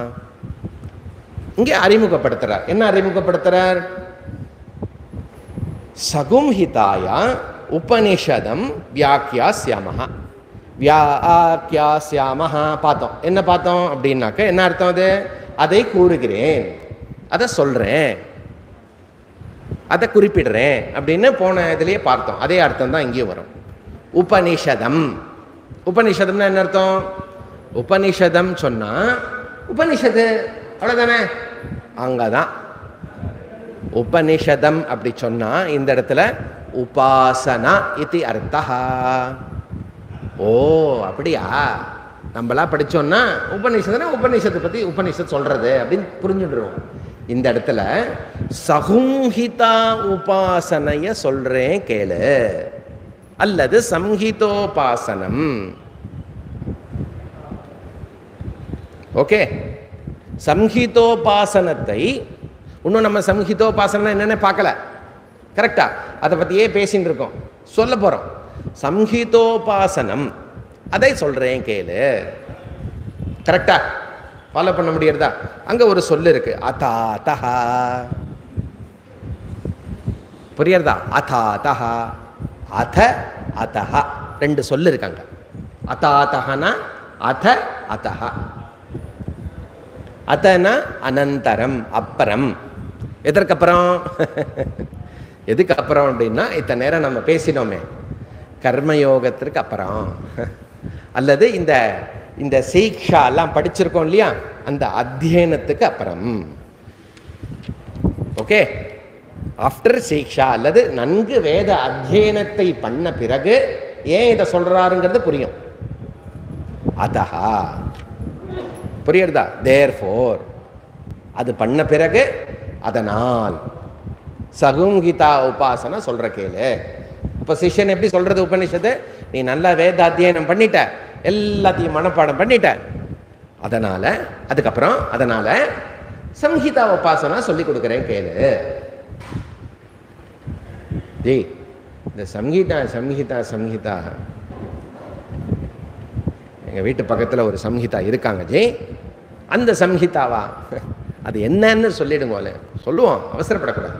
இங்கே அறிமுகப்படுத்துறார். என்ன அறிமுகப்படுத்துறார்? சகும்ஹிதாயா உபனிஷதம் வியாக்கியாஸ்யாமஹ. வியாக்கியாஸ்யாமஹ பார்த்தோம். என்ன பார்த்தோம் அப்படின்னாக்க என்ன அர்த்தம்? அது அதை கூறுகிறேன், அதை சொல்றேன், அதை குறிப்பிடுறேன் அப்படின்னு போன இதுலயே பார்த்தோம். அதே அர்த்தம் தான் இங்கேயும் வரும். உபனிஷதம். உபனிஷதம்னா என்ன அர்த்தம்? உபனிஷதம் சொன்னா உபனிஷத்து, அவ்வளவுதானே? அங்கதான் உபனிஷதம் அப்படி சொன்னா இந்த இடத்துல உபாசனா இது அர்த்தா. ஓ அப்படியா, நம்மளா படிச்சோம்னா உபனிஷத்துனா உபனிஷத்தை பத்தி உபனிஷத் சொல்றது அப்படின்னு புரிஞ்சுடுறோம். இந்த இடத்துல சகும்ஹிதா உபாசனைய சொல்றேன் கேளு, அல்லது சம்ஹிதோபாசனம். ஓகே, சம்ஹிதோபாசனத்தை இன்னும் நம்ம சம்ஹிதோபாசனம் என்னன்னு பார்க்கல. கரெக்டா? அதை பத்தியே பேசிட்டு இருக்கோம், சொல்ல போறோம். சம்ஹிதோபாசனம் அதை சொல்றேன் கேளு. கரெக்டா? ஃபாலோ பண்ண முடியறதா? அங்க ஒரு சொல்லு இருக்கு, அதாதஹ. புரியுறதா? அதாதஹ, அத அதஹ ரெண்டு சொல்லு இருக்காங்க. அதாதஹனா அத அதஹ. அதனா அனந்தரம், அப்புறம். எதற்கு அப்புறம்? எதுக்கு அப்புறம் அப்படின்னா, இத்தனை நேரம் நம்ம பேசினோமே, கர்மயோகத்திற்கு அப்புறம், அல்லது இந்த இந்த சீக்ஷா எல்லாம் படிச்சிருக்கோம் இல்லையா, அந்த அத்தியனத்துக்கு அப்புறம். ஓகே, ஆஃப்டர் சீக்ஷா அல்லது நன்கு வேத அத்தியனத்தை பண்ண பிறகு ஏன் இதை சொல்றாருங்கிறது புரியும். அதஹா, புரியுறதா? தேர்ஃபோர், அது பண்ண பிறகு, அதனால் சகுங்கீதா உபாசனை சொல்ற கேளு. இப்போ சிஷ்யன் எப்படி சொல்றது உபனிஷத்து? நீ நல்லா வேத அத்தியனம் பண்ணிட்ட, எல்லாத்தையும் மனப்பாடம் பண்ணிட்ட, அதனால அதுக்கப்புறம் அதனால சம்ஹிதா உபாசனா சொல்லி கொடுக்குறேன் கேளு. ஜெய், இந்த சம்ஹிதா சம்ஹிதா சம்ஹிதா எங்க வீட்டு பக்கத்தில் ஒரு சம்ஹிதா இருக்காங்க ஜெய். அந்த சம்ஹிதாவா? அது என்னன்னு சொல்லிடுங்க, சொல்லுவோம், அவசரப்படக்கூடாது.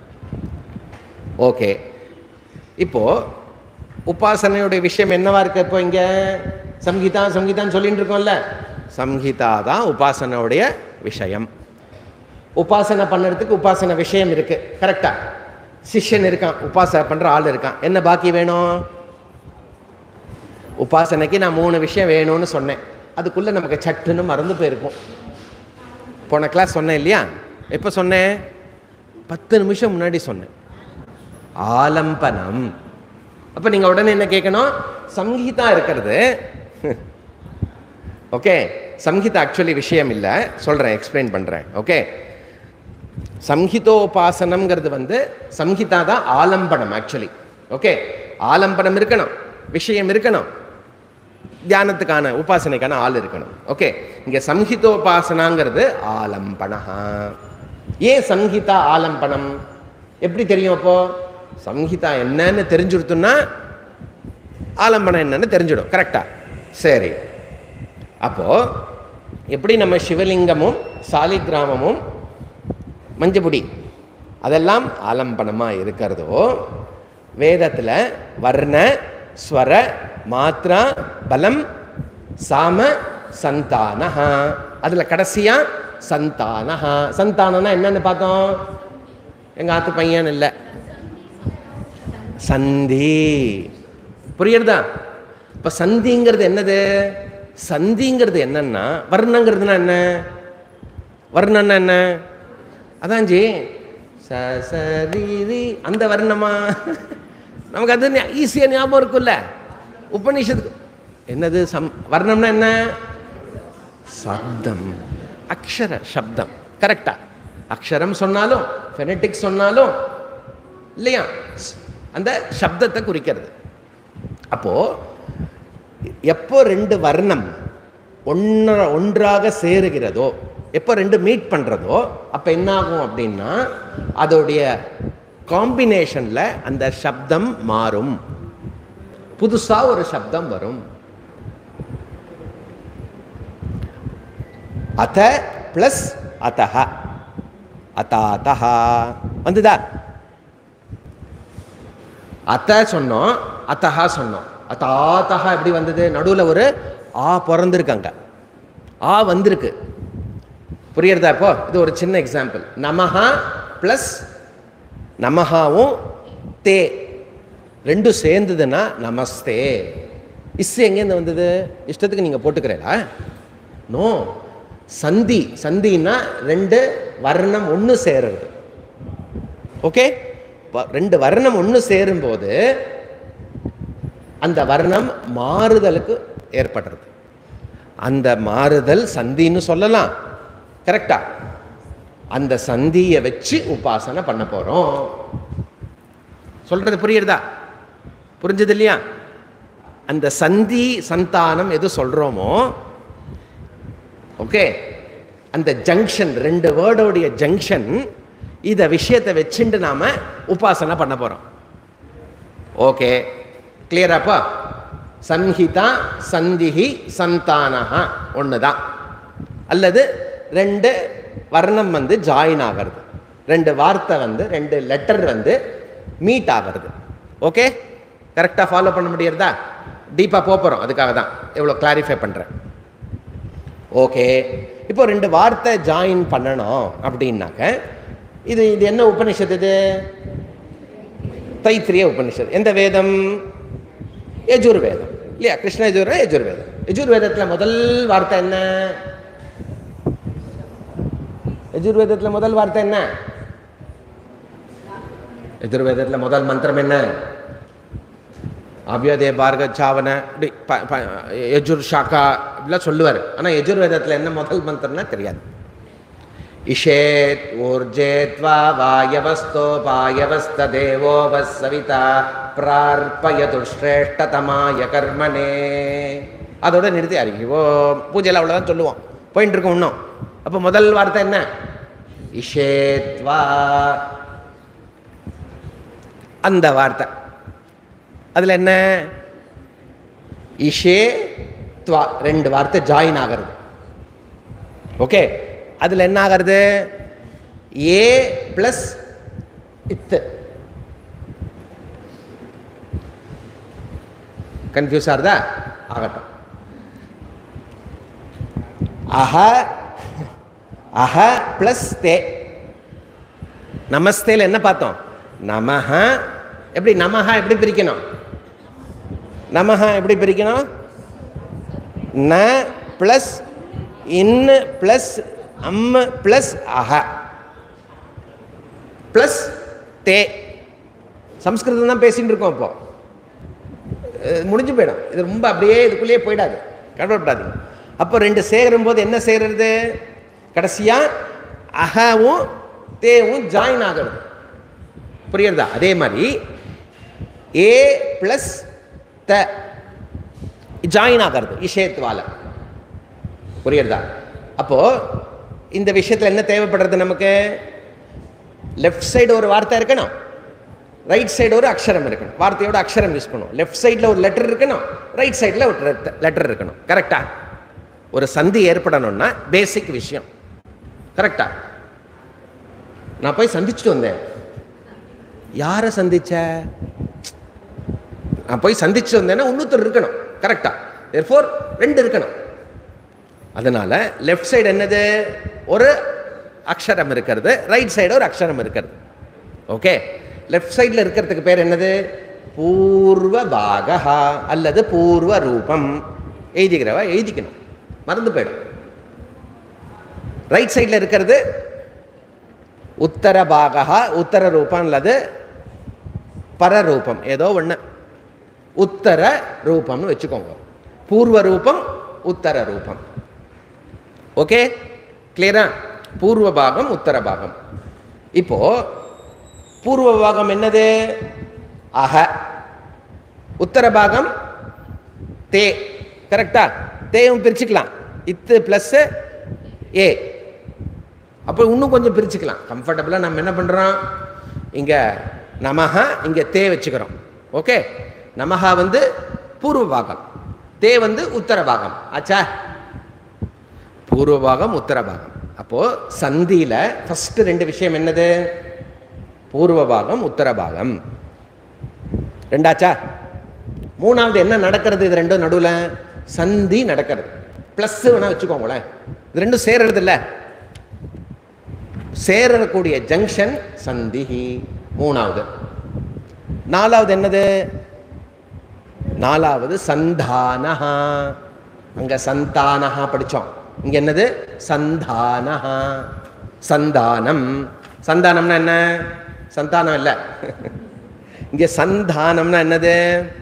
ஓகே, இப்போ உபாசனையுடைய விஷயம் என்னவா இருக்கு? இப்போ இங்க சம்ஹிதா சம்ஹிதான்னு சொல்லிட்டு இருக்கோம்ல, சம்ஹிதா தான் உபாசனையுடைய விஷயம். உபாசனை பண்ணுறதுக்கு உபாசனை விஷயம் இருக்கு, கரெக்டா? சிஷ்யன் இருக்கான், உபாசனை பண்ற ஆள் இருக்கான், என்ன பாக்கி வேணும்? உபாசனைக்கு நான் மூணு விஷயம் வேணும்னு சொன்னேன், அதுக்குள்ள நமக்கு சட்டுன்னு மறந்து போயிருக்கும். போன கிளாஸ் சொன்னேன் இல்லையா? எப்போ சொன்னேன்? பத்து நிமிஷம் முன்னாடி சொன்னேன். ஆலம்பனம். அப்ப நீங்க உடனே என்ன கேட்கணும்? சம்ஹிதா இருக்கிறது. ஓகே, சம்ஹிதா ஆக்சுவலி விஷயம் இல்லை, சொல்றேன், எக்ஸ்பிளைன் பண்றேன். ஓகே, சம்ஹிதோபாசனம்ங்கிறது வந்து சம்ஹிதா தான் ஆலம்பனம் ஆக்சுவலி. ஓகே, ஆலம்பனம் இருக்கணும், விஷயம் இருக்கணும், தியானத்துக்கான உபாசனைக்கான ஆள் இருக்கணும். ஓகே, இங்க சம்ஹிதோபாசனாங்கிறது ஆலம்பனஹா. ஏன் சம்ஹிதா ஆலம்பனம்? எப்படி தெரியும்? அப்போ சம்ஹிதா என்னன்னு தெரிஞ்சுடுத்துன்னா ஆலம்பனம் என்னன்னு தெரிஞ்சிடும், கரெக்டா? சரி, அப்போ எப்படி நம்ம சிவலிங்கமும் சாலிகிராமமும் மஞ்சபுடி அதெல்லாம் ஆலம்பனமா இருக்கிறதோ, வேதத்துல வர்ண ஸ்வர மாத்ரா பலம் சாம சந்தானஹா, அதுல கடைசியா சந்தானஹா. சந்தானம்னா என்னன்னு பார்த்தோம்? எங்க ஆத்து பையன் இல்லை, சந்தி. புரியுறதா? இப்ப சந்திங்கிறது என்னது? சந்திங்கிறது என்னன்னா, வர்ணங்கிறதுனா என்ன? வர்ணம்னா என்ன? அதான் ஜி சரி, அந்த வர்ணமா நமக்கு அது ஈஸியா ஞாபகம் இருக்குல்ல. உபநிஷத்துக்கு என்னது சம் வர்ணம்னா என்ன? சப்தம், அக்ஷர சப்தம், கரெக்டா? அக்ஷரம் சொன்னாலும் ஃபெனடிக் சொன்னாலும் இல்லையா, அந்த சப்தத்தை குறிக்கிறது. அப்போ எப்போ ரெண்டு வர்ணம் ஒன்ற ஒன்றாக சேருகிறதோ, எப்போ ரெண்டு மீட் பண்றதோ, அப்ப என்ன ஆகும் அப்படின்னா அதோடைய காம்பினேஷன்ல அந்த சப்தம் மாறும், புதுசா ஒரு சப்தம் வரும். அத பிளஸ் அதஹ, அதாதஹ வந்துதா? அத சொன்னோம், அத்தஹா சொன்னோம். அதாதஹா எப்படி வந்தது? நடுவில் ஒரு ஆ பிறந்திருக்காங்க, ஆ வந்திருக்கு. புரியுறதா? இப்போ இது ஒரு சின்ன எக்ஸாம்பிள். நமஹா பிளஸ் நமஹாவும் தே ரெண்டும் சேர்ந்ததுன்னா நமஸ்தே. இஸ் எங்கேருந்து வந்தது? இஷ்டத்துக்கு நீங்க போட்டுக்கிறீங்களா? நோ, சந்தி. சந்தின்னா ரெண்டு வர்ணம் ஒன்று சேருறது. ஓகே, ரெண்டு வர்ணம் ஒன்று சேரும் போது அந்த வர்ணம் மாறுதலுக்கு ஏற்படுறது. அந்த மாறுதல் சந்தின்னு சொல்லலாம், கரெக்டா? அந்த சந்தியை வச்சு உபாசனை பண்ண போறோம். சொல்றது புரியுறதா? புரிஞ்சது இல்லையா? அந்த சந்தி சந்தானம் எது சொல்றோமோ, ஓகே, அந்த ஜங்ஷன், ரெண்டு வேர்டோடைய ஜங்ஷன், இத விஷயத்தை வச்சுட்டு நாம உபாசனை பண்ண போறோம். ஓகே, கிளியராப்பா? சன்ஹிதா சந்திஹி சந்தானஹா ஒண்ணுதான். அல்லது ரெண்டு வர்ணம் வந்து ஜாயின் ஆகிறது, ரெண்டு வார்த்தை வந்து ரெண்டு லெட்டர் வந்து மீட் ஆகிறது. ஓகே, கரெக்டாக ஃபாலோ பண்ண முடியறதா? டீப்பாக போகிறோம், அதுக்காக தான் எவ்வளோ கிளாரிஃபை பண்ணுறேன். ஓகே, இப்போ ரெண்டு வார்த்தை ஜாயின் பண்ணணும் அப்படின்னாக்க இது இது என்ன உபனிஷத்து? இது தைத்திரிய உபனிஷத். எந்த வேதம்? யஜுர்வேதம் இல்லையா? கிருஷ்ண யஜுர் யஜுர்வேதம். யஜுர்வேதத்தில் முதல் வார்த்தை என்ன? யஜுர்வேதத்தில் முதல் வார்த்தை என்ன? யஜுர்வேதத்தில் முதல் மந்திரம் என்ன? அபியோதய பார்க சாவன யஜுர் ஷாக்கா இப்படிலாம் சொல்லுவார். ஆனால் யஜுர்வேதத்தில் என்ன முதல் மந்திரம்னா தெரியாது. இஷேத் ஊர்ஜேத்வா வாயவஸ்தோ வாயவஸ்த தேவோ வஸ்ஸவிதா பிரார்ப்பயது ஸ்ரேஷ்டதமாய கர்மனே. அதோட நிறுத்தி அறிவிவோ. பூஜையில் அவ்வளோதான் சொல்லுவோம், போயிட்டு இருக்கோம் இன்னும். அப்போ முதல் வார்த்தை என்ன? இஷேத்வா. அந்த வார்த்தை அதில் என்ன? இஷே துவா ரெண்டு வார்த்தை ஜாயின் ஆகிறது. ஓகே, அதில் என்ன ஆகிறது? ஏ பிளஸ் இத்து. கன்ஃபியூஸ் ஆகுதா? ஆகட்டும். அஹ அஹ பிளஸ் தே. நமஸ்தேல என்ன பார்த்தோம்? நமஹ. எப்படி நமஹ எப்படி பிரிக்கணும்? நமஹ எப்படி பிரிக்கணும்? ந பிளஸ் இன் பிளஸ் அம் பிளஸ் அஹ பிளஸ் தே. சம்ஸ்கிருதம் தான் பேசிட்டு இருக்கோம். இப்போ முடிஞ்சு போயிடும். இது ரொம்ப அப்படியே இதுக்குள்ளேயே போயிடாது, கடவுள்படாதீங்க. அப்போ ரெண்டு சேரும் போது என்ன செய்யறது? கடைசியா அஹவும் தேவும் ஜாயின் ஆகிறது. புரியுறதா? அதே மாதிரி ஏ பிளஸ் த ஜாயின் ஆகிறது இஷேத்வால. புரியுறதா? அப்போ இந்த விஷயத்தில் என்ன தேவைப்படுறது நமக்கு? லெஃப்ட் சைடு ஒரு வார்த்தை இருக்கணும், ரைட் சைடு ஒரு அக்ஷரம் இருக்கணும். வார்த்தையோட அக்ஷரம் யூஸ் பண்ணும். லெஃப்ட் சைடில் ஒரு லெட்டர் இருக்கணும், ரைட் சைடில் ஒரு லெட்டர் இருக்கணும். கரெக்டா? ஒரு சந்தி ஏற்படணும்னா பேசிக் விஷயம். கரெக்டா? நான் போய் சந்திச்சுட்டு வந்தேன். யாரை சந்திச்ச? நான் போய் சந்திச்சு வந்தேன்னா இன்னொருத்தர் இருக்கணும். கரெக்டா? தேர்ஃபோர் ரெண்டு இருக்கணும். அதனால லெஃப்ட் சைடு என்னது? ஒரு அக்ஷரம் இருக்கிறது, ரைட் சைடு ஒரு அக்ஷரம் இருக்கிறது. ஓகே, லெஃப்ட் சைடில் இருக்கிறதுக்கு பேர் என்னது? பூர்வ பாகா அல்லது பூர்வ ரூபம். எழுதிக்கிறவா எழுதிக்கணும், மறந்து போயிடும். ரைட் சைடில் இருக்கிறது உத்தர பாகா, உத்தர ரூபம் அல்லது பரரூபம், ஏதோ ஒன்று. உத்தர ரூபம்னு வச்சுக்கோங்க. பூர்வ ரூபம், உத்தர ரூபம். ஓகே, கிளியரா? பூர்வ பாகம், உத்தர பாகம். இப்போ பூர்வ பாகம் என்னது? அஹ. உத்தர பாகம் தே. கரெக்டா? தேயும் பிரிச்சுக்கலாம், இத்து பிளஸ் ஏ. அப்போ இன்னும் கொஞ்சம் பிரிச்சுக்கலாம் கம்ஃபர்டபுளாக. நம்ம என்ன பண்ணுறோம்? இங்கே நமஹ, இங்கே தே வச்சுக்கிறோம். ஓகே, நமஹா வந்து பூர்வ பாகம், தே வந்து உத்தர பாகம். ஆச்சா? பூர்வ பாகம், உத்தர பாகம். அப்போது சந்தியில் ஃபஸ்ட்டு ரெண்டு விஷயம் என்னது? பூர்வ பாகம், உத்தர பாகம். ரெண்டாச்சா? மூணாவது என்ன நடக்கிறது? இது ரெண்டும் நடுவில் சந்தி நடக்கிறது. ப்ளஸ் வேணால் வச்சுக்கோங்களேன். இது ரெண்டும் சேர்றது இல்லை, சேரக்கூடிய ஜங்ஷன் சந்தி. மூணாவது. நாலாவது என்னது? நாலாவது சந்தானஹா. அங்க சந்தானஹா படித்தோம், இங்க என்னது? சந்தானஹா. சந்தானம். சந்தானம்னா என்ன? சந்தானம் இல்லை, இங்க சந்தானம்னா என்னது?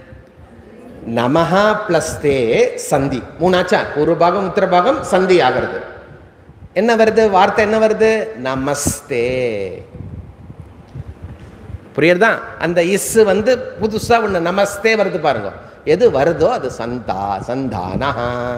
நமஹா பிளஸ் தே சந்தி. மூணாச்சா? பூர்வ பாகம், உத்தர பாகம், சந்தி ஆகிறது. என்ன வருது? வார்த்தை என்ன வருது? நமஸ்தே. புரியுறதா? அந்த இஸ் வந்து புதுசா ஒன்று நமஸ்தே வருது பாருங்க. எது வருதோ அது சந்தா சந்தானா.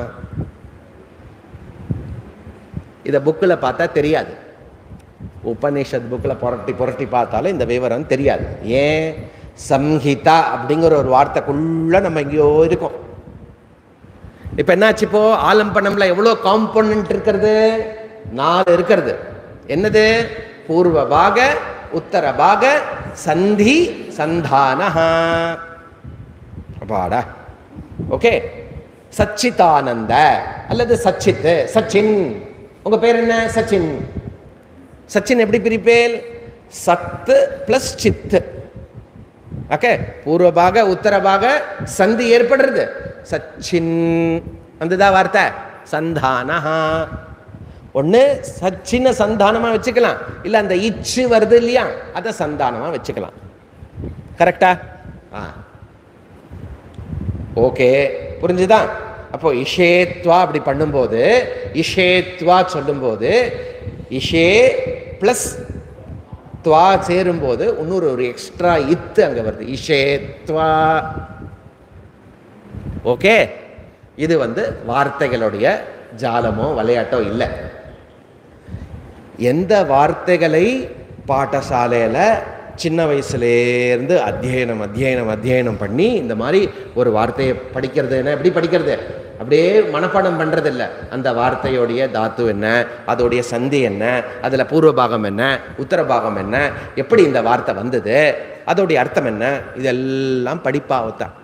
இதை புக்கில் பார்த்தா தெரியாது, உபநிஷத் புக்கில் புரட்டி புரட்டி பார்த்தாலும் இந்த விவரம் தெரியாது. ஏன்? சம்ஹிதா அப்படிங்கிற ஒரு வார்த்தைக்குள்ள நம்ம எங்கேயோ இருக்கோம். இப்போ என்னாச்சு? இப்போ ஆலம்பனம்ல எவ்வளோ காம்போனன்ட் இருக்கிறது? நாலு இருக்கிறது. என்னது? பூர்வ பாக, உத்தரபாக சந்தி சந்தானஹ. அப்பாடா. ஓகே. சச்சிதானந்த அல்லது சச்சித், சச்சின். உங்க பேர் என்ன? சச்சின். சச்சின் எப்படி பிரிப்பேல்? சத்து பிளஸ் சித்து. ஓகே. பூர்வபாக உத்தரபாக சந்தி ஏற்படுறது. சச்சின் வந்துதான் வார்த்தை. சந்தானஹா. ஒன்று சச்சின்ன சந்தானமா வச்சுக்கலாம், இல்லை அந்த இச்சு வருது இல்லையா அதை சந்தானமா வச்சுக்கலாம். கரெக்டா? ஆ ஓகே, புரிஞ்சுதா? அப்போ இஷேத்வா அப்படி பண்ணும்போது, இஷேத்வா சொல்லும்போது இஷே பிளஸ் துவா சேரும்போது இன்னொரு ஒரு எக்ஸ்ட்ரா இத்து அங்க வருது. இஷேத்வா. ஓகே. இது வந்து வார்த்தைகளுடைய ஜாலமோ விளையாட்டோ இல்லை. எந்த வார்த்தைகளை பாடசாலையில சின்ன வயசுலேருந்து அத்தியனம் அத்தியனம் அத்தியனம் பண்ணி இந்த மாதிரி ஒரு வார்த்தையை படிக்கிறதுன்னா எப்படி படிக்கிறது? அப்படியே மனப்பாடம் பண்றது இல்லை. அந்த வார்த்தையோடைய தாத்து என்ன, அதோடைய சந்தி என்ன, அதில் பூர்வபாகம் என்ன, உத்தரபாகம் என்ன, எப்படி இந்த வார்த்தை வந்தது, அதோடைய அர்த்தம் என்ன, இதெல்லாம் படிப்பாகத்தான்.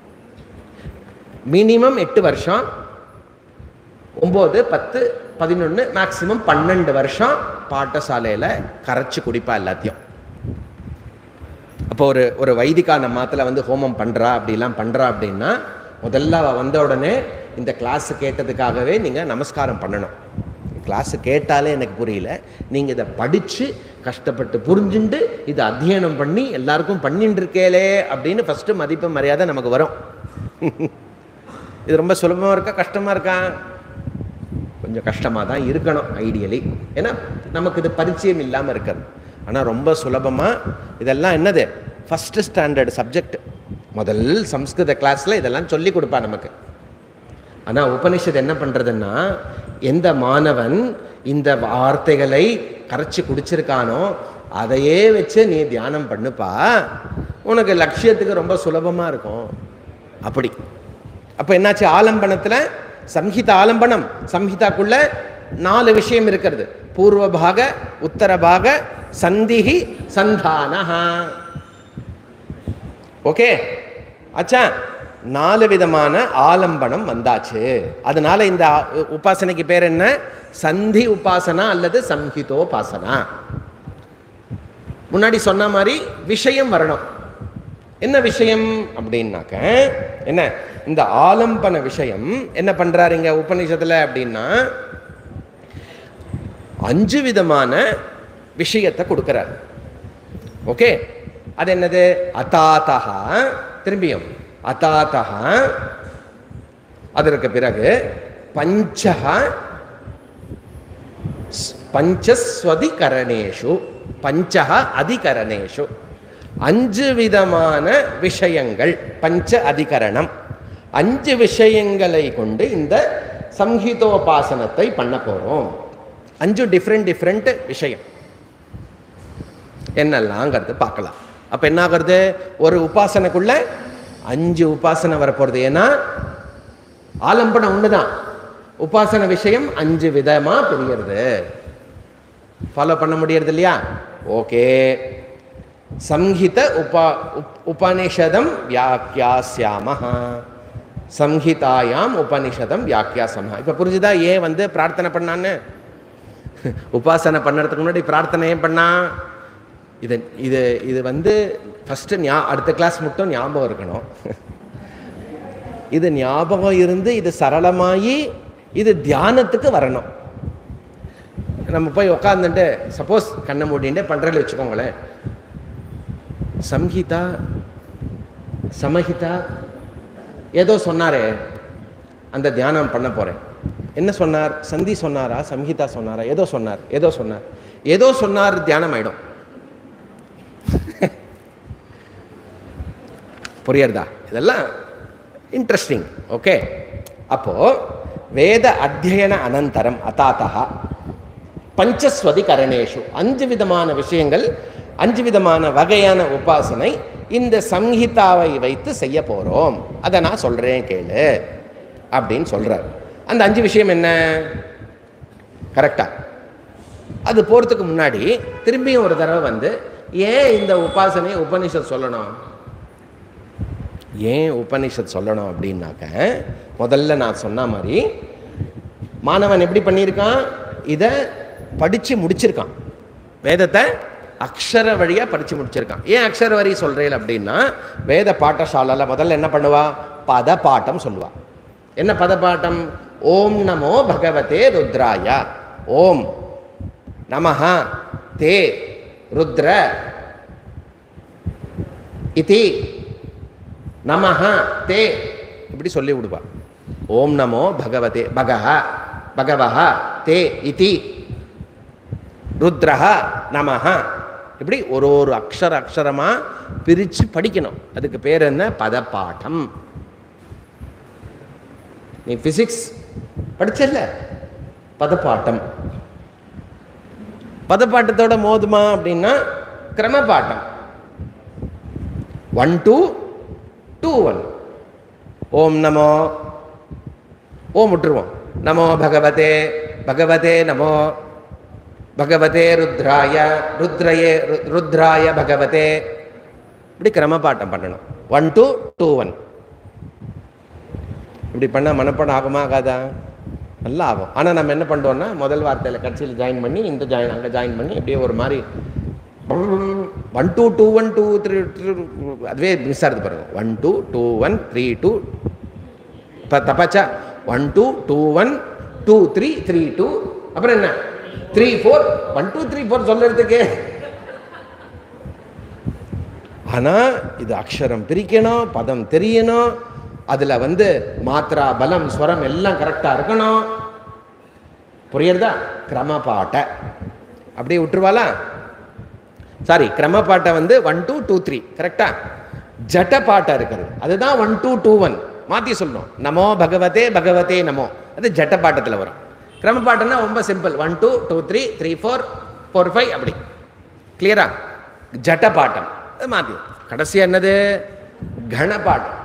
மினிமம் எட்டு வருஷம், ஒம்பது பத்து பதினொன்று மேக்சிமம் பன்னெண்டு வருஷம் பாடசாலையில் கரைச்சி குடிப்பா எல்லாத்தையும். அப்போ ஒரு ஒரு வைதிகா நம்ம மாத்தில் வந்து ஹோமம் பண்ணுறா அப்படிலாம் பண்ணுறா அப்படின்னா முதல்ல அவள் வந்த உடனே இந்த கிளாஸு கேட்டதுக்காகவே நீங்கள் நமஸ்காரம் பண்ணணும். கிளாஸு கேட்டாலே எனக்கு புரியல, நீங்கள் இதை படித்து கஷ்டப்பட்டு புரிஞ்சுண்டு இதை அத்தியனம் பண்ணி எல்லாருக்கும் பண்ணிட்டு இருக்கேலே அப்படின்னு ஃபஸ்ட்டு மதிப்பு மரியாதை நமக்கு வரும். இது ரொம்ப சுலபமாக இருக்கா கஷ்டமாக இருக்கா? கொஞ்சம் கஷ்டமாக தான் இருக்கணும் ஐடியலி, ஏன்னா நமக்கு இது பரிச்சயம் இல்லாமல் இருக்கிறது. ஆனால் ரொம்ப சுலபமாக இதெல்லாம் என்னது ஃபஸ்ட்டு ஸ்டாண்டர்டு சப்ஜெக்ட். முதல் சம்ஸ்கிருத கிளாஸில் இதெல்லாம் சொல்லி கொடுப்பா நமக்கு. ஆனால் உபனிஷத் என்ன பண்ணுறதுன்னா, எந்த மாணவன் இந்த வார்த்தைகளை கரைச்சி குடிச்சிருக்கானோ அதையே வச்சு நீ தியானம் பண்ணுப்பா, உனக்கு லட்சியத்துக்கு ரொம்ப சுலபமாக இருக்கும். அப்படி அப்போ என்னாச்சு? ஆலம்பனத்தில் சம்ஹிதா ஆலம்பனம், சம்ஹிதாக்குள்ள நாலு விஷயம் இருக்கிறது. பூர்வபாக உத்தரபாக சந்திஹி சந்தானஹா. ஓகே ஆச்சா? நாலு விதமான ஆலம்பனம் வந்தாச்சு. அதனால இந்த உபாசனைக்கு பேர் என்ன? சந்தி உபாசனா அல்லது சம்ஹிதோபாசனா. முன்னாடி சொன்ன மாதிரி விஷயம் வரணும். என்ன விஷயம் அப்படின்னாக்க என்ன? இந்த ஆலம்பன விஷயம் என்ன பண்றாரு இங்க உபநிஷத்துல அப்படின்னா, அஞ்சு விதமான விஷயத்தை கொடுக்கிறார். ஓகே. அது என்னது? அதாதஹா, திரும்பியும் அதாதஹா, அதற்கு பிறகு பஞ்சஹ பஞ்சஸ்வதிகரணேஷு, பஞ்சஹ அதிகரணேஷு, அஞ்சு விதமான விஷயங்கள், பஞ்ச அதிகரணம், அஞ்சு விஷயங்களை கொண்டு இந்த சம்ஹிதோபாசனத்தை பண்ண போறோம். அஞ்சு டிஃப்ரெண்ட் டிஃப்ரெண்ட் விஷயம் என்னெல்லாம்ங்கிறது பார்க்கலாம். அப்ப என்ன ஆகுறது? ஒரு உபாசனைக்குள்ள அஞ்சு உபாசனை வரப்போறது. ஏன்னா ஆலம்பனம் ஒண்ணுதான், உபாசன விஷயம் அஞ்சு விதமா பிரியறது. ஃபாலோ பண்ண முடியறது இல்லையா? ஓகே. சம்ஹித உபா உபனிஷதம் வியாக்கியாஸ்யாமஹ, சம்ஹிதாயாம் உபனிஷதம் வியாக்கியாசமஹ. இப்ப புரிஞ்சுதா ஏன் வந்து பிரார்த்தனை பண்ணான்னு? உபாசனை பண்ணுறதுக்கு முன்னாடி பிரார்த்தனை ஏன் பண்ணா? இது இது இது வந்து ஃபஸ்ட்டு ஞா அடுத்த கிளாஸ் மட்டும் ஞாபகம் இருக்கணும். இது ஞாபகம் இருந்து இது சரளமாகி இது தியானத்துக்கு வரணும். நம்ம போய் உட்காந்துட்டு சப்போஸ் கண்ணை மூடிண்டே பண்ணுறதுல வச்சுக்கோங்களேன், சம்ஹிதா சமஹிதா ஏதோ சொன்னாரே, அந்த தியானம் பண்ண போகிறேன். என்ன சொன்னார்? சந்தி சொன்னாரா, சம்ஹிதா சொன்னாரா, ஏதோ சொன்னார், ஏதோ சொன்னார், ஏதோ சொன்னார், தியானம் ஆயிடும். புரியுறதா? இதெல்லாம் இன்ட்ரெஸ்டிங். ஓகே. அப்போ வேத அத்தியன அனந்தரம் அதாதஹா பஞ்சஸ்வதி கரணேஷு, அஞ்சு விதமான விஷயங்கள், அஞ்சு விதமான வகையான உபாசனை இந்த சம்ஹிதாவை வைத்து செய்ய போறோம். அதை நான் சொல்றேன் கேளு அப்படின்னு சொல்றார். அந்த அஞ்சு விஷயம் என்ன? கரெக்டா? அது போறதுக்கு முன்னாடி திரும்பியும் ஒரு தடவை வந்து ஏன் இந்த உபாசனையை உபனிஷத் சொல்லணும்? ஏன் உபனிஷத் சொல்லணும் அப்படின்னாக்க, முதல்ல நான் சொன்ன மாதிரி மாணவன் எப்படி பண்ணியிருக்கான், இதை படித்து முடிச்சிருக்கான். வேதத்தை அக்ஷர வழியாக படித்து முடிச்சிருக்கான். ஏன் அக்ஷர வரி சொல்கிறேன் அப்படின்னா, வேத பாட்டசாலையில் முதல்ல என்ன பண்ணுவா, பத பாட்டம் சொல்லுவா. என்ன பத பாட்டம்? ஓம் நமோ பகவதே ருத்ராய, ஓம் நமஹ தே ருத்ர இதி நமஹ தே, இப்படி சொல்லி விடுவா. ஓம் நமோ பகவதே பகஹ பகவஹ தே இதி ருத்ரஹ நமஹ, இப்படி ஒரு ஒரு அக்ஷர அக்ஷரமா பிரித்து படிக்கணும். அதுக்கு பேர் என்ன? பதப்பாட்டம். நீ பிசிக்ஸ் படிச்சல்ல, பதப்பாட்டம். பதப்பாட்டத்தோட மோதுமா அப்படின்னா கிரமப்பாட்டம். One two two one. ஓம் நமோ, ஓம் விட்டுருவோம். நமோ பகவதே பகவதே நமோ பகவதே ருத்ராய ருத்ரயே ருத்ராய பகவதே, இப்படி கிரமப்பாட்டம் பண்ணணும். One two two one. இப்படி பண்ணால் மனப்பாடம் ஆகுமா ஆகாதா? நல்லா ஆகும். ஆனால் நம்ம என்ன பண்ணுவோம்னா, முதல் வார்த்தையில் கட்சியில் ஜாயின் பண்ணி, இந்த ஜாயின் அங்கே ஜாயின் பண்ணி, இப்படியே ஒரு மாதிரி one two two one two three அதுவே மிஸ் ஆகுது பாருங்க. One two two one three two, இப்போ தப்பாச்சா? One two two one two three three two, அப்புறம் என்ன three four, one two three four சொல்றதுக்கு. ஆனால் இது அக்ஷரம் பிரிக்கணும், பதம் தெரியணும், அதில் வந்து மாத்ரா பலம் ஸ்வரம் எல்லாம் கரெக்டாக இருக்கணும். புரியுறதா? கிரமப்பாட்டை அப்படியே விட்டுருவாளா? சாரி, கிரமப்பாட்டை வந்து ஒன் டூ டூ த்ரீ கரெக்டா. ஜட்ட பாட்டை இருக்கிறது அதுதான் ஒன் டூ டூ ஒன் மாற்றி சொல்லணும். நமோ பகவதே பகவதே நமோ, அது ஜட்ட பாட்டத்தில் வரும். கிரமப்பாட்டம்னா ரொம்ப simple. One two two three three four four five, அப்படி கிளியரா? ஜட்ட பாட்டம் அது மாற்றி. கடைசி என்னது? கணப்பாட்டம்.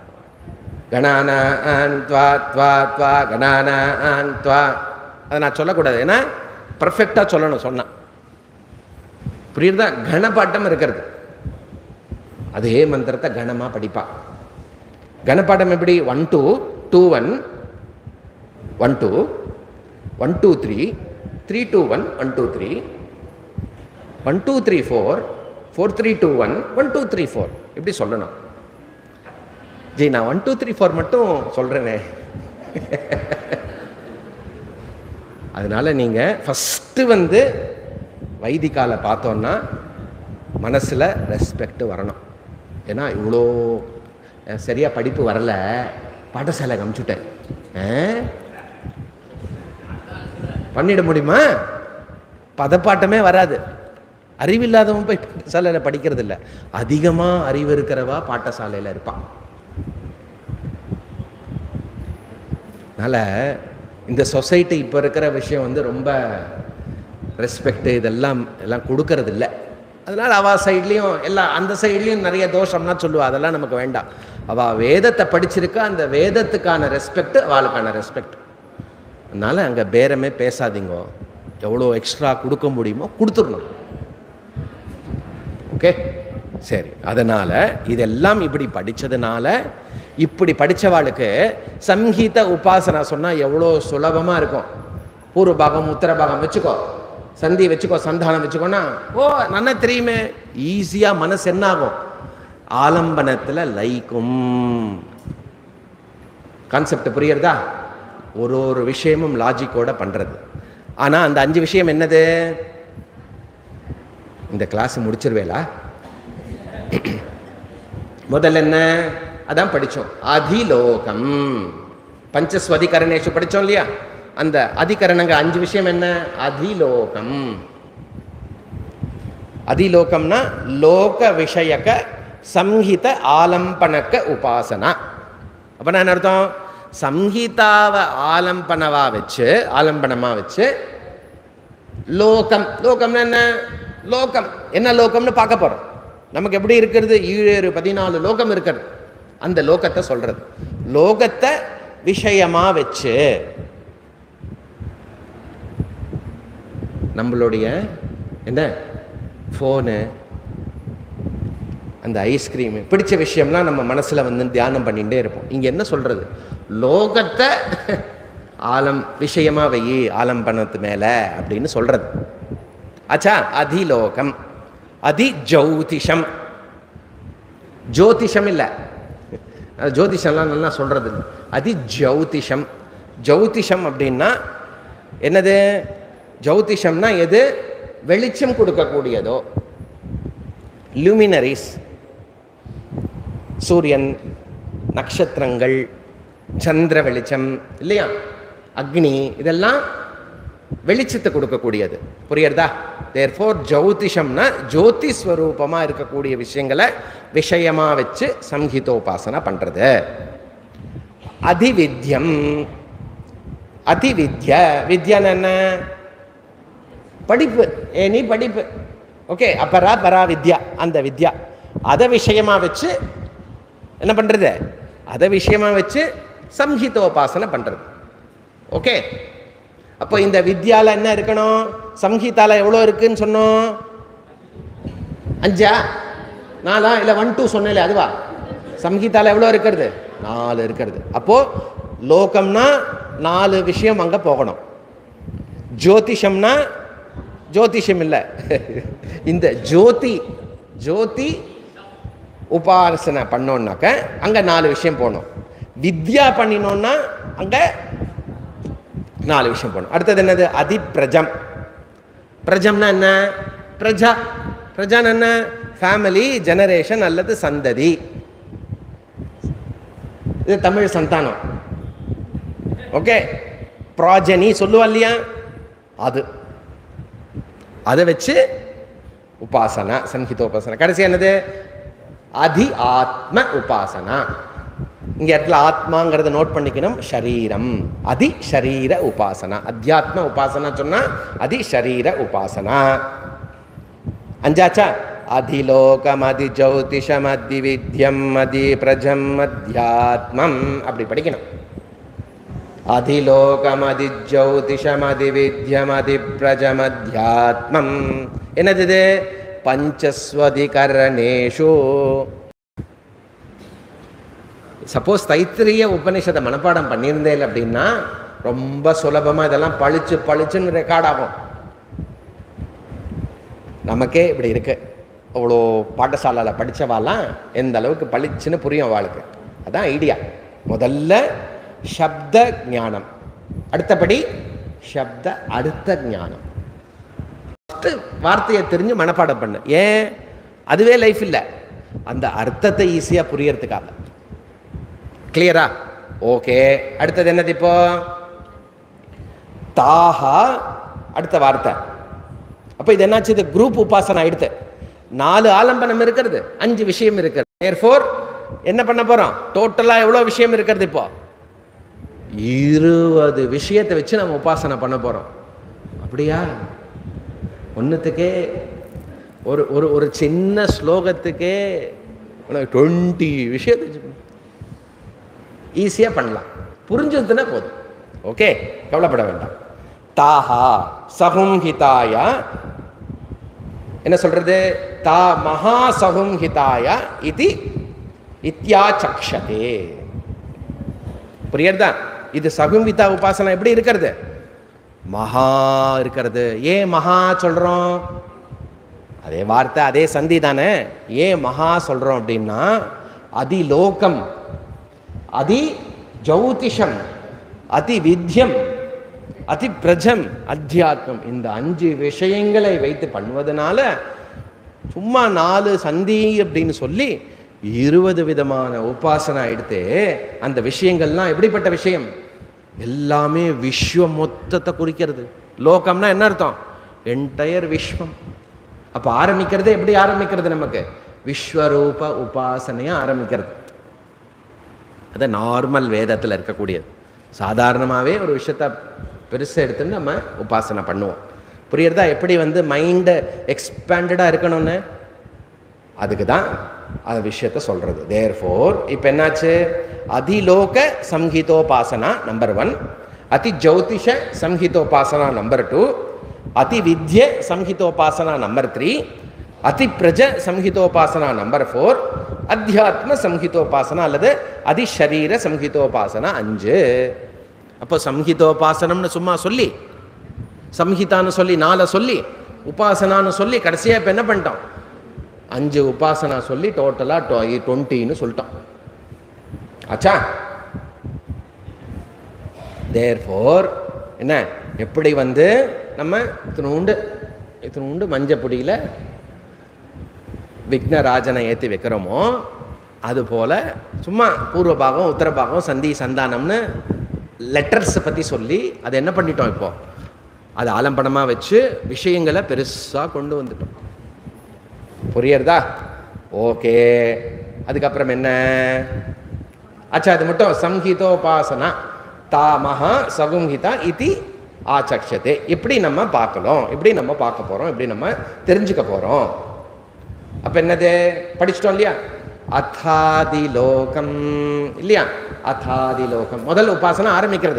கணானான் த்வா த்வா த்வா கணானான் த்வா. அதை நான் சொல்லக்கூடாது, ஏன்னா பர்ஃபெக்டாக சொல்லணும். சொன்னா புரியுறதா? கணப்பாட்டம் இருக்கிறது. அதே மந்திரத்தை கணமாக படிப்பா. கணப்பாட்டம் எப்படி? One two two one one two one two three three two one one two three one two three four four three two one one two three four, இப்படி சொல்லணும். ஜி நான் ஒன் டூ த்ரீ ஃபோர் மட்டும் சொல்கிறேனே. அதனால நீங்கள் first வந்து வைதிகால பார்த்தோன்னா மனசில் ரெஸ்பெக்ட் வரணும். ஏன்னா இவ்வளோ சரியாக படிப்பு வரல, பாடசாலை காமிச்சுட்டேன், பண்ணிட முடியுமா? பதப்பாட்டமே வராது. அறிவில்லாதவன் போய் பாடசாலையில் படிக்கிறது இல்லை. அதிகமாக அறிவு இருக்கிறவா பாடசாலையில் இருப்பான். அதனால் இந்த சொசைட்டி இப்போ இருக்கிற விஷயம் வந்து ரொம்ப ரெஸ்பெக்ட் இதெல்லாம் எல்லாம் கொடுக்கறது இல்லை. அதனால் அவள் சைட்லேயும் எல்லாம் அந்த சைட்லேயும் நிறைய தோஷம்னா சொல்லுவா. அதெல்லாம் நமக்கு வேண்டாம். அவள் வேதத்தை படிச்சிருக்கா, அந்த வேதத்துக்கான ரெஸ்பெக்ட் அவளுக்கான ரெஸ்பெக்ட். அதனால் அங்கே பேரமே பேசாதீங்க. எவ்வளோ எக்ஸ்ட்ரா கொடுக்க முடியுமோ கொடுத்துடணும். ஓகே, சரி. அதனால் இதெல்லாம் இப்படி படித்ததுனால, இப்படி படித்தவாளுக்கு சம்ஹீத உபாசனா சொன்னால் எவ்வளோ சுலபமாக இருக்கும். பூர்வ பாகம் உத்தர பாகம் வச்சுக்கோ, சந்தி வச்சுக்கோ, சந்தானம் வச்சுக்கோன்னா ஓ நல்லா தெரியுமே. ஈஸியாக மனசு என்ன ஆகும்? ஆலம்பனத்தில் லைக்கும். கான்செப்ட் புரியுறதா? ஒரு ஒரு விஷயமும் லாஜிக்கோட பண்ணுறது. ஆனால் அந்த அஞ்சு விஷயம் என்னது? இந்த கிளாஸ் முடிச்சிருவேலா? முதல்ல என்ன? அதான் படித்தோம், அதிலோகம். பஞ்சஸ்வதிகரணேஷு படித்தோம் இல்லையா? அந்த அதிகரணங்க அஞ்சு விஷயம் என்ன? அதிலோகம். அதிலோகம்னா லோக விஷயக்க சம்ஹித ஆலம்பனக்க உபாசனா. அப்போ நான் என்ன அர்த்தம்? சம்ஹிதாவை ஆலம்பனவா வச்சு, ஆலம்பனமா வச்சு லோகம். லோகம்னா என்ன? லோகம் என்ன லோகம்னு பார்க்க போறோம். நமக்கு எப்படி இருக்கிறது? ஏழு பதினாலு லோகம் இருக்கிறது. அந்த லோகத்தை சொல்றது. லோகத்தை விஷயமா வச்சு நம்மளுடைய என்ன ஃபோனு, அந்த ஐஸ்கிரீமு பிடிச்ச விஷயம்லாம் நம்ம மனசில் வந்து தியானம் பண்ணிகிட்டே இருப்போம். இங்கே என்ன சொல்கிறது, லோகத்தை ஆலம் விஷயமாக வெயி ஆலம்பனத்து மேலே அப்படின்னு சொல்கிறது. ஆச்சா, அதிலோகம், அதி ஜௌதிஷம். ஜோதிஷம் இல்லை, ஜோதிஷம்லாம் நல்லா சொல்கிறது இல்லை. அதி ஜௌதிஷம். ஜௌதிஷம் அப்படின்னா என்னது? ஜௌதிஷம்னா எது? வெளிச்சம் கொடுக்கக்கூடியதோ, லூமினரிஸ், சூரியன், நட்சத்திரங்கள், சந்திர வெளிச்சம் இல்லையா, அக்னி, இதெல்லாம் வெளிச்சத்தை கொடுக்கக்கூடியது. புரியுறதா? தேர்ஃபோர் ஜௌதிஷம்னா ஜோதி ஸ்வரூபமாக இருக்கக்கூடிய விஷயங்களை விஷயமாக வச்சு சம்ஹிதோபாசனை பண்ணுறது. அதிவித்யம், அதிவித்ய, வித்யான்னு என்ன? படிப்பு, ஏனி படிப்பு. ஓகே, அப்பரா பரா வித்யா, அந்த வித்யா அதை விஷயமாக வச்சு என்ன பண்ணுறது? அதை விஷயமாக வச்சு சம்ஹிதோபாசனை பண்ணுறது. ஓகே, அப்போ இந்த வித்யால என்ன இருக்கணும்? சம்ஹிதால எவ்வளோ இருக்குன்னு சொன்னோம்? அஞ்சா நாலா இல்லை ஒன் டூ சொன்னேன், அதுவா? சம்ஹிதால எவ்வளோ இருக்கிறது? நாலு இருக்கிறது. அப்போ லோகம்னா நாலு விஷயம் அங்கே போகணும். ஜோதிஷம்னா ஜோதிஷம் இல்லை, இந்த ஜோதி ஜோதி உபாசனை பண்ணோன்னாக்க அங்கே நாலு விஷயம் போகணும். வித்யா பண்ணினோன்னா அங்கே நாலு விஷயம் போகணும். அடுத்தது என்னது? அதிப்பிரஜம். பிரஜம்னா என்ன? பிரஜா. பிரஜான்னு என்ன? ஃபேமிலி, ஜெனரேஷன் அல்லது சந்ததி. இது தமிழ் சந்தானம். ஓகே, ப்ராஜனி சொல்லுவா இல்லையா, அது அதை வச்சு உபாசனா, சம்ஹிதோபாசனா. கடைசி என்னது? அதி ஆத்ம உபாசனா. இங்க இடத்துல ஆத்மாங்கிறத நோட் பண்ணிக்கணும். ஷரீரம், அதி ஷரீர உபாசனா. அத்தியாத்ம உபாசனா சொன்னா அதி ஷரீர உபாசனா. அஞ்சாச்சா? அதிலோகம், அதி ஜௌதிஷம், அதி வித்யம், அதி பிரஜம், அத்தியாத்மம். அப்படி படிக்கணும். அதிலோகம், அதி ஜௌதிஷம், அதி வித்யம், அதி பிரஜம், அத்தியாத்மம். என்னது? பஞ்சஸ்வதிகரணேஷு. சப்போஸ் தைத்திரிய உபநிஷத்தை மனப்பாடம் பண்ணியிருந்தேன் அப்படின்னா ரொம்ப சுலபமாக இதெல்லாம் பளிச்சு பளிச்சுன்னு ரெக்கார்ட் ஆகும். நமக்கே இப்படி இருக்கு. அவ்வளோ பாடசாலையில் படித்தவாலாம் எந்த அளவுக்கு பளிச்சுன்னு புரியும் அவளுக்கு. அதான் ஐடியா. முதல்ல சப்த ஞானம், அடுத்தபடி சப்த அடுத்த ஞானம். வார்த்தையை தெரிஞ்சு மனப்பாடம் பண்ணு. ஏன்? அதுவே லைஃப் இல்லை, அந்த அர்த்தத்தை ஈஸியாக புரியறதுக்காக. கிளியரா? ஓகே. அடுத்தது என்னது? இப்போ தாஹா அடுத்த வார்த்தை. அப்போ இது என்னாச்சு? இது குரூப் உபாசனை ஆயிடுத்து. நாலு ஆலம்பனம் இருக்கிறது, அஞ்சு விஷயம் இருக்கிறது. தேர்ஃபோர் என்ன பண்ண போறோம்? டோட்டலா எவ்வளோ விஷயம் இருக்கிறது? இப்போ இருபது விஷயத்தை வச்சு நம்ம உபாசனை பண்ண போறோம். அப்படியா? ஒன்றுத்துக்கே ஒரு ஒரு ஒரு சின்ன ஸ்லோகத்துக்கே டுவெண்ட்டி விஷயத்தை ஈஸியாக பண்ணலாம். புரிஞ்சதுன்னா போதும். ஓகே, கவலைப்பட வேண்டாம். தாஹா சகும்ஹிதாய என்ன சொல்றது? தா மகா சகும்ஹிதாய இது இத்யாசக்ஷதே. புரியுறதா? இது சகும்ஹிதா உபாசனை எப்படி இருக்கிறது? மகா இருக்கிறது. ஏன் மகா சொல்றோம்? அதே வார்த்தை, அதே சந்தி தானே. ஏன் மகா சொல்றோம் அப்படின்னா, அதிலோகம், அதி ஜௌதிஷம், அதி வித்யம், அதி பிரஜம், அத்தியாத்மம், இந்த அஞ்சு விஷயங்களை வைத்து பண்ணுவதனால சும்மா நாலு சந்தி அப்படின்னு சொல்லி இருபது விதமான உபாசனை எடுத்து அந்த விஷயங்கள்லாம் எப்படிப்பட்ட விஷயம்? எல்லாமே விஸ்வம் மொத்தத்தை குறிக்கிறது. லோகம்னா என்ன அர்த்தம்? என்டையர் விஸ்வம். அப்போ ஆரம்பிக்கிறது எப்படி ஆரம்பிக்கிறது? நமக்கு விஸ்வரூப உபாசனையாக ஆரம்பிக்கிறது. அது நார்மல் வேதத்தில் இருக்கக்கூடியது. சாதாரணமாகவே ஒரு விஷயத்தை பெருசாக எடுத்துன்னு நம்ம உபாசனை பண்ணுவோம். புரியுறதா? எப்படி வந்து மைண்டு எக்ஸ்பேண்டடாக இருக்கணும்னு அதுக்கு தான் அந்த விஷயத்த சொல்கிறது. தேர்ஃபோர் இப்போ என்னாச்சு? அதிலோக சம்ஹிதோபாசனா நம்பர் ஒன், அதி ஜௌதிஷ சம்ஹிதோபாசனா நம்பர் டூ, அதி வித்ய சம்ஹிதோபாசனா நம்பர் த்ரீ, அதிப்பிரஜ சம்ஹிதோபாசனா நம்பர் ஃபோர், அத்தியாத்ம சம்ஹிதோபாசனா அல்லது அதிஷரீர சம்ஹிதோபாசனா அஞ்சு. அப்போ சம்ஹிதோபாசனம்னு சும்மா சொல்லி, சம்ஹிதான்னு சொல்லி, நாளை சொல்லி, உபாசனான்னு சொல்லி, கடைசியாக இப்போ என்ன பண்ணிட்டோம், அஞ்சு உபாசனா சொல்லி டோட்டலாக டுவெண்ட்டின்னு சொல்லிட்டோம். ஆச்சா? தேர்ஃபோர் என்ன, எப்படி வந்து நம்ம இத்தினூண்டு இத்தினூண்டு மஞ்சப்பொடியில் விக்னராஜனை ஏற்றி வைக்கிறோமோ அதுபோல் சும்மா பூர்வ பாகம் உத்தர பாகம் சந்தி சந்தானம்னு லெட்டர்ஸை பற்றி சொல்லி அதை என்ன பண்ணிட்டோம், இப்போ அதை ஆலம்பனமாக வச்சு விஷயங்களை பெருசாக கொண்டு வந்துட்டோம். புரியுறதா? ஓகே. அதுக்கப்புறம் என்ன ஆச்சா? அது மட்டும் சம்ஹிதோபாசனா தாமஹா சகும்ஹிதா இதி ஆச்சக்ஷதே. இப்படி நம்ம பார்க்கலாம், இப்படி நம்ம பார்க்க போகிறோம், இப்படி நம்ம தெரிஞ்சுக்க போகிறோம். அப்போ என்னது படிச்சிட்டோம் இல்லையா? அத்தாதிலோகம் இல்லையா? அத்தாதிலோகம் முதல் உபாசனை ஆரம்பிக்கிறது.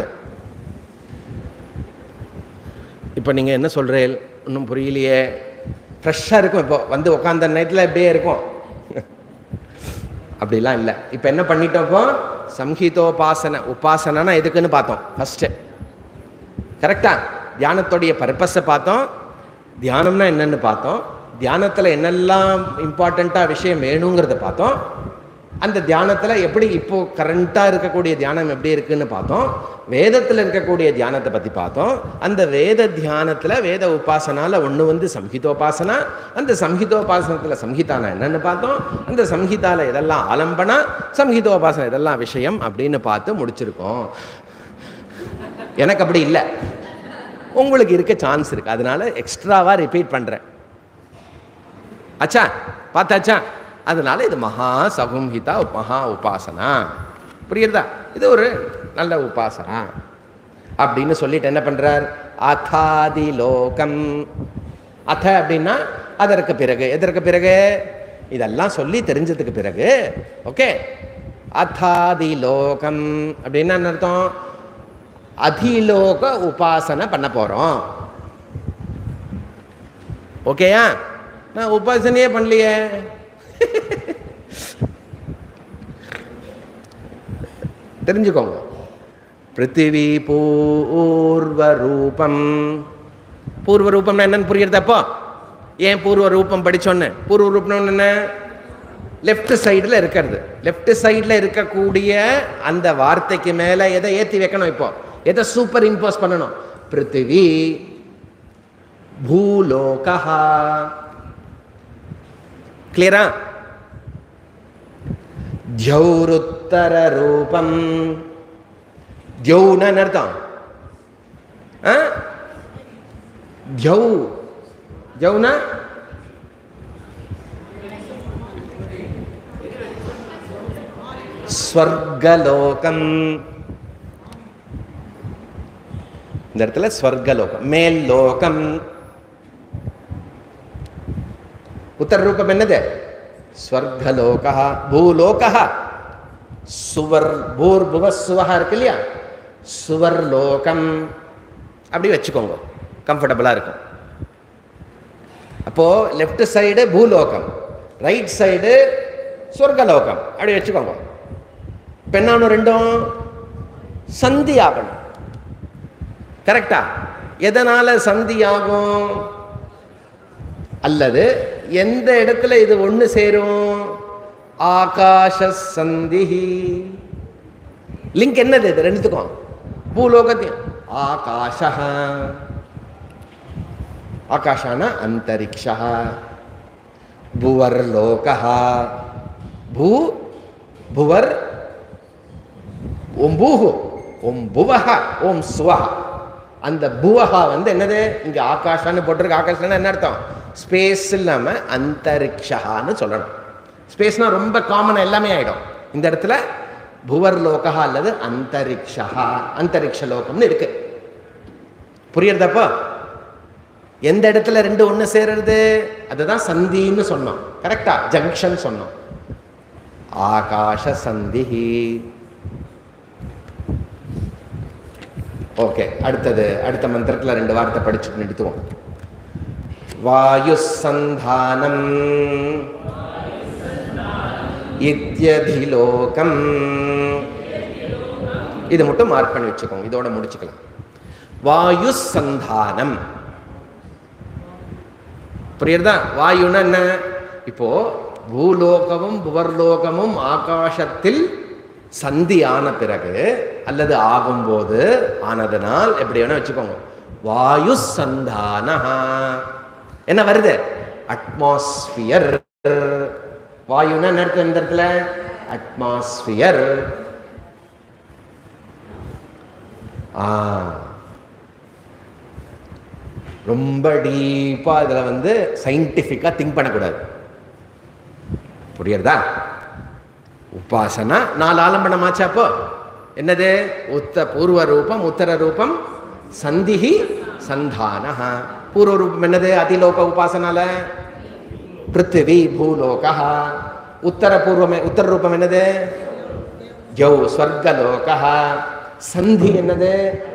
இப்போ நீங்கள் என்ன சொல்கிறீர்கள்? இன்னும் புரியலையே. ஃப்ரெஷ்ஷாக இருக்கும். இப்போ வந்து உட்காந்த நைட்டில் எப்படியே இருக்கும். அப்படிலாம் இல்லை. இப்போ என்ன பண்ணிட்டோம்? இப்போ சம்ஹிதோபாசனை உபாசனா எதுக்குன்னு பார்த்தோம் ஃபஸ்ட்டு. கரெக்டா? தியானத்தோடைய பர்பஸை பார்த்தோம், தியானம்னா என்னன்னு பார்த்தோம், தியானத்தில் என்னெல்லாம் இம்பார்ட்டண்ட்டாக விஷயம் வேணுங்கிறத பார்த்தோம், அந்த தியானத்தில் எப்படி இப்போ கரண்ட்டாக இருக்கக்கூடிய தியானம் எப்படி இருக்குன்னு பார்த்தோம், வேதத்தில் இருக்கக்கூடிய தியானத்தை பற்றி பார்த்தோம். அந்த வேத தியானத்தில் வேத உபாசனால ஒன்று வந்து சம்ஹிதோபாசனா, அந்த சம்ஹிதோபாசனத்தில் சம்ஹிதானா என்னன்னு பார்த்தோம், அந்த சம்ஹிதாவில் இதெல்லாம் ஆலம்பனா, சம்ஹிதோபாசனம் இதெல்லாம் விஷயம் அப்படின்னு பார்த்து முடிச்சிருக்கோம். எனக்கு அப்படி இல்லை, உங்களுக்கு இருக்க சான்ஸ் இருக்கு, அதனால எக்ஸ்ட்ராவா ரிப்பீட் பண்றேன். அச்சா? பார்த்தாச்சா? அதனால இது மகா சகும்ஹிதா மகா உபாசனா. புரியுறதா? இது ஒரு நல்ல உபாசனா அப்படின்னு சொல்லிட்டு என்ன பண்றார்? அதாதிலோகம். அத அப்படின்னா அதற்கு பிறகு, எதற்கு பிறகு, இதெல்லாம் சொல்லி தெரிஞ்சதுக்கு பிறகு. ஓகே. அதாதிலோகம் அப்படின்னா என்ன அர்த்தம்? அதிலோக உபாசனை பண்ண போறோம். ஓகேயா? நான் உபாசனையே பண்ணலையே. தெரிஞ்சுக்கோங்க. பிருத்திவி பூர்வ ரூபம். பூர்வ ரூபம்னா என்னன்னு புரியுறது? அப்போ ஏன் பூர்வ ரூபம் படிச்சோன்னு? பூர்வ ரூபம் என்ன? லெஃப்ட் சைடில் இருக்கிறது. லெஃப்ட் சைடில் இருக்கக்கூடிய அந்த வார்த்தைக்கு மேலே எதை ஏற்றி வைக்கணும்? இப்போ எதை சூப்பர் இம்போஸ் பண்ணணும்? பிருத்திவி பூலோகா. கிளியரா? தியௌருத்தர ரூபம். தியௌனா அர்த்தம்? தியௌ தியௌனா ஸ்வர்கலோகம். இந்த இடத்துல ஸ்வர்கலோகம், மேல் லோகம். உத்தர ரூபம் என்னது? ஸ்வர்கலோகா. பூலோகா சுவர் பூர் புவஸ்வஹா இருக்கு இல்லையா? சுவர்லோகம். அப்படி வச்சுக்கோங்க, கம்ஃபர்டபுளா இருக்கும். அப்போ லெஃப்ட் சைடு பூலோகம், ரைட் சைடு சொர்க்கலோகம். அப்படி வச்சுக்கோங்க. பெண்ணானும் ரெண்டும் சந்தி ஆகணும். கரெக்டா? எதனால சந்தி ஆகும்? அல்லது எந்த இடத்துல இது ஒன்று சேரும்? ஆகாஷ சந்திஹி. லிங்க் என்னது இது ரெண்டுத்துக்கும்? பூலோகத்தையும் ஆகாஷ. ஆகாஷான அந்தரிக்ஷ. புவர் லோகா. பூ புவர் ஓம் பூஹு ஓம் புவஹ ஓம் சுவஹ. அந்த புவஹா வந்து என்னது? இங்க ஆகாஷான்னு போட்டிருக்கு. ஆகாஷான என்ன அர்த்தம்? ஸ்பேஸ் இல்லாம அந்தரிக்ஷான்னு சொல்லணும். ஸ்பேஸ்னா ரொம்ப காமனா எல்லாமே ஆயிடும். இந்த இடத்துல புவர் லோகா அல்லது அந்தரிக்ஷா, அந்தரிக்ஷ லோகம்னு இருக்கு. புரியுறதப்போ? எந்த இடத்துல ரெண்டு ஒண்ணு சேருறது? அதுதான் சந்தின்னு சொன்னோம். கரெக்டா? ஜங்ஷன் சொன்னோம். ஆகாஷ சந்திஹி. ஓகே. அடுத்தது அடுத்த மந்திரத்துல ரெண்டு வார்த்தை படிச்சுட்டு நிறுத்துவோம். வாயுசந்தானம் இத்யதிலோகம். இது மட்டும் மார்க் பண்ணி வச்சுக்கோங்க, இதோட முடிச்சுக்கலாம். வாயுசந்தானம் புரியுறதா? வாயுன்னா என்ன? இப்போ பூலோகமும் புவர்லோகமும் ஆகாசத்தில் சந்தி ஆன பிறகு அல்லது ஆகும்போது ஆனதனால் எப்படி வேணா வச்சுக்கோங்க. வாயு சந்தான என்ன வருது? அட்மாஸ்பியர். வாயுன்னா என்ன அர்த்தம் இந்த இடத்துல? அட்மாஸ்பியர். ஆ ரொம்ப டீப்பா இதுல வந்து சயின்டிபிக்கா திங்க் பண்ணக்கூடாது. புரியுறதா? உபாசனா நாலு ஆலம்பனமாச்சா? அப்போ என்னது? உத்த பூர்வ ரூபம், உத்தர ரூபம், சந்திஹி சந்தான. பூர்வ ரூபம் என்னது? அதிலோக உபாசனால பிருத்திவி பூலோக. உத்தர பூர்வம் உத்தர ரூபம் என்னது? ஜௌ ஸ்வர்கலோக. சந்தி என்னது?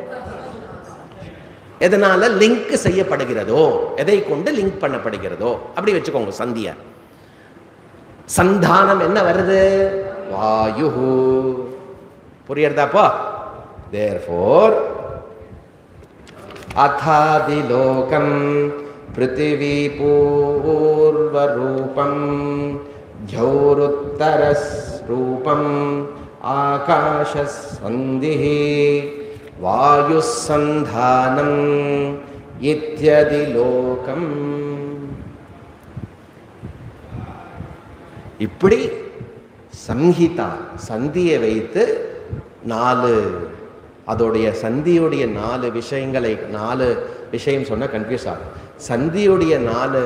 எதனால லிங்க் செய்யப்படுகிறதோ, எதை கொண்டு லிங்க் பண்ணப்படுகிறதோ அப்படி வச்சுக்கோங்க சந்திய. சந்தானம் என்ன வருது? வாயு. புரியுறதாப்போ? தேர்ஃபோர் அதாதிலோகம் பிருத்திவி பூர்வ ரூபம் ஜௌருத்தரஸ் ரூபம் ஆகாஷஸ் சந்திஹி வாயுசந்தானம் இத்யதிலோகம். இப்படி சம்ஹிதா சந்தியை வைத்து நாலு, அதோடைய சந்தியுடைய நாலு விஷயங்களை, நாலு விஷயம் சொன்ன கன்ஃபியூஸ் ஆகும். சந்தியுடைய நாலு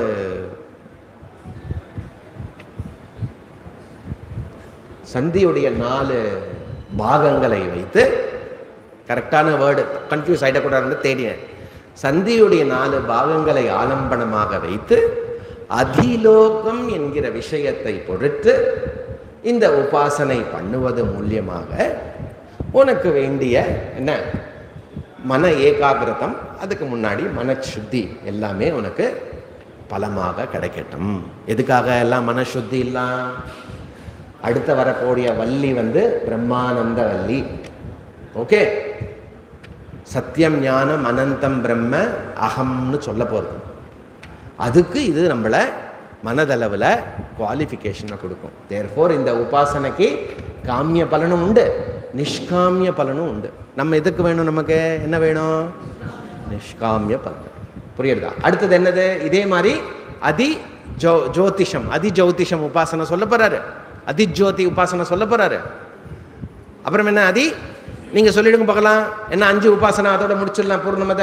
சந்தியுடைய நாலு பாகங்களை வைத்து, கரெக்டான வேர்டு கன்ஃபியூஸ் ஆகிடக்கூடாதுன்னு தேடினேன். சந்தியுடைய நாலு பாகங்களை ஆலம்பனமாக வைத்து அதிலோகம் என்கிற விஷயத்தை பொறுத்து இந்த உபாசனை பண்ணுவது மூலியமாக உனக்கு வேண்டிய என்ன மன ஏகாகிரதம், அதுக்கு முன்னாடி மனசுத்தி எல்லாமே உனக்கு பலமாக கிடைக்கட்டும். எதுக்காக எல்லாம் மனசுத்தி இல்லாம்? அடுத்த வரக்கூடிய வள்ளி வந்து பிரம்மானந்த வள்ளி. ஓகே, சத்தியம் ஞானம் அனந்தம் பிரம்ம அகம்னு சொல்ல போகிறது. அதுக்கு இது நம்மளை மனதளவில் குவாலிஃபிகேஷனை கொடுக்கும். தேர்ஃபோர் இந்த உபாசனைக்கு காமிய பலனும் உண்டு, நிஷ்காமிய பலனும் உண்டு. நம்ம எதுக்கு வேணும்? நமக்கு என்ன வேணும்? நிஷ்காமிய பலன். புரியுறதா? அடுத்தது என்னது? இதே மாதிரி அதி ஜோ ஜோதிஷம் அதி ஜோதிஷம் உபாசனை சொல்ல போறாரு. அதி ஜோதி உபாசனை சொல்ல போறாரு. அப்புறம் என்ன அதி? நீங்க சொல்லிடுங்க பார்க்கலாம். என்ன அஞ்சு உபாசனை அதோட முடிச்சிடலாம் பூர்ணமத.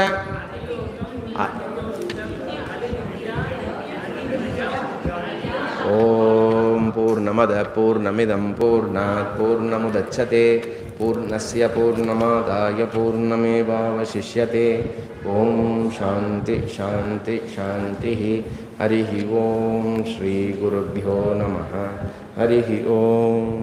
ஓம் பூர்ணமத பூர்ணமிதம் பூர்ணாத் பூர்ணமுதச்யதே பூர்ணஸ்ய பூர்ணமாதாய பூர்ணமேவாவசிஷ்யதே. ஓம் சாந்தி சாந்தி சாந்தி. ஹரிஹி ஓம் ஸ்ரீ குருभ्यो நமः. ஹரிஹி ஓம்.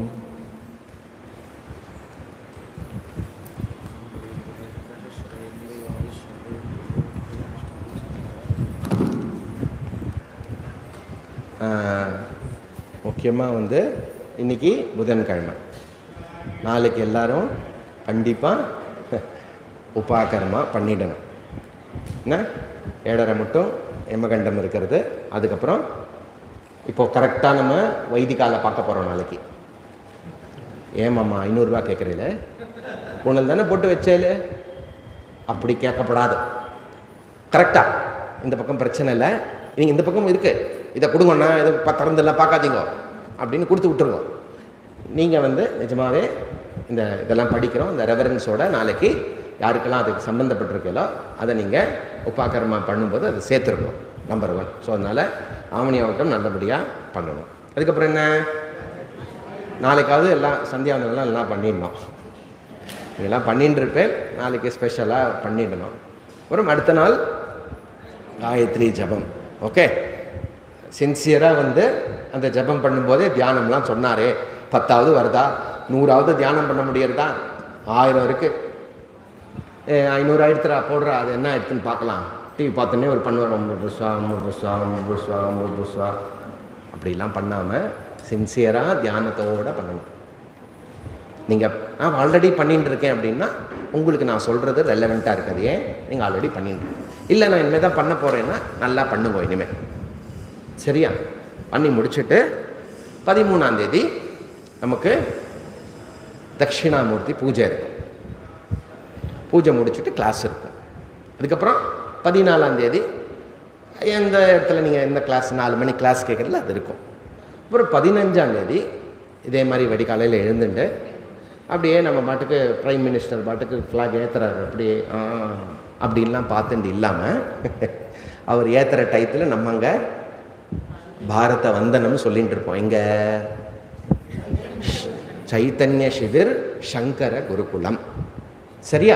முக்கியமாக வந்து இன்னைக்கு புதன்கிழமை, நாளைக்கு எல்லாரும் கண்டிப்பாக உபாகர்மா பண்ணிடணும். என்ன ஏழரை மட்டும் எமகண்டம் இருக்கிறது. அதுக்கப்புறம் இப்போ கரெக்டாக நம்ம வைதிகால பார்க்க போகிறோம் நாளைக்கு. ஏமாம்மா ஐநூறுரூவா கேட்குறீல? உணல் தானே போட்டு வச்சேல? அப்படி கேட்கப்படாது. கரெக்டாக இந்த பக்கம் பிரச்சனை இல்லை, நீங்கள் இந்த பக்கம் இருக்கு, இதை கொடுங்கண்ணா, இதை திறந்துலாம் பார்க்காதீங்க அப்படின்னு கொடுத்து விட்டுருங்க. நீங்கள் வந்து நிஜமாகவே இந்த இதெல்லாம் படிக்கிறோம், இந்த ரெவரன்ஸோட நாளைக்கு யாருக்கெல்லாம் அதுக்கு சம்மந்தப்பட்டிருக்கீங்களோ அதை நீங்கள் உபாகர்மா பண்ணும்போது அதை சேர்த்துருக்கணும். Number one. ஸோ அதனால் ஆவணியாவட்டம் நல்லபடியாக பண்ணணும். அதுக்கப்புறம் என்ன, நாளைக்காவது எல்லாம் சந்தியாவனெல்லாம் எல்லாம் பண்ணிடணும். இதெல்லாம் பண்ணிட்டு இருப்பேன், நாளைக்கு ஸ்பெஷலாக பண்ணிடணும். அப்புறம் அடுத்த நாள் காயத்ரி ஜபம். ஓகே, சின்சியராக வந்து அந்த ஜபம் பண்ணும்போதே தியானம்லாம் சொன்னாரே, பத்தாவது வருதா, நூறாவது தியானம் பண்ண முடியறதா? ஆயிரம் இருக்குது, ஐநூறு ஆயிரத்துரா போடுறா, அது என்ன ஆயிடுச்சுன்னு பார்க்கலாம். டிவி பார்த்தோன்னே ஒரு பண்ணுவார் அமிர்தஸ்வா அமிர்தஸ்வா அமிர்தஸ்வா அமிர்தஸ்வா அப்படிலாம் பண்ணாமல் சின்சியராக தியானத்தோடு பண்ணணும். நீங்கள் நான் ஆல்ரெடி பண்ணிட்டு இருக்கேன் அப்படின்னா உங்களுக்கு நான் சொல்கிறது ரெலவெண்ட்டாக இருக்குது. ஏன் நீங்கள் ஆல்ரெடி பண்ணிட்டு இல்லை நான் இனிமேல் தான் பண்ண போகிறேன்னா நல்லா பண்ணுவோம் இனிமேல். சரியா? பண்ணி முடிச்சுட்டு பதிமூணாம் தேதி நமக்கு தட்சிணாமூர்த்தி பூஜை இருக்கும். பூஜை முடிச்சுட்டு கிளாஸ் இருக்கும். அதுக்கப்புறம் பதினாலாம் தேதி எந்த இடத்துல நீங்கள் எந்த கிளாஸ் நாலு மணி கிளாஸ் கேட்குறதுல அது இருக்கும். அப்புறம் பதினஞ்சாம் தேதி இதே மாதிரி வெடிக்காலையில் எழுந்துட்டு அப்படியே நம்ம பாட்டுக்கு பிரைம் மினிஸ்டர் பாட்டுக்கு ஃப்ளாக் ஏற்றுறாரு அப்படியே அப்படின்லாம் பார்த்துட்டு இல்லாமல் அவர் ஏற்றுற டயத்தில் நம்ம அங்கே பாரத வந்தனம் சொல்லிகிட்டு இருப்போம். எங்கே? சைத்தன்ய சிவிர் சங்கர குருகுலம். சரியா?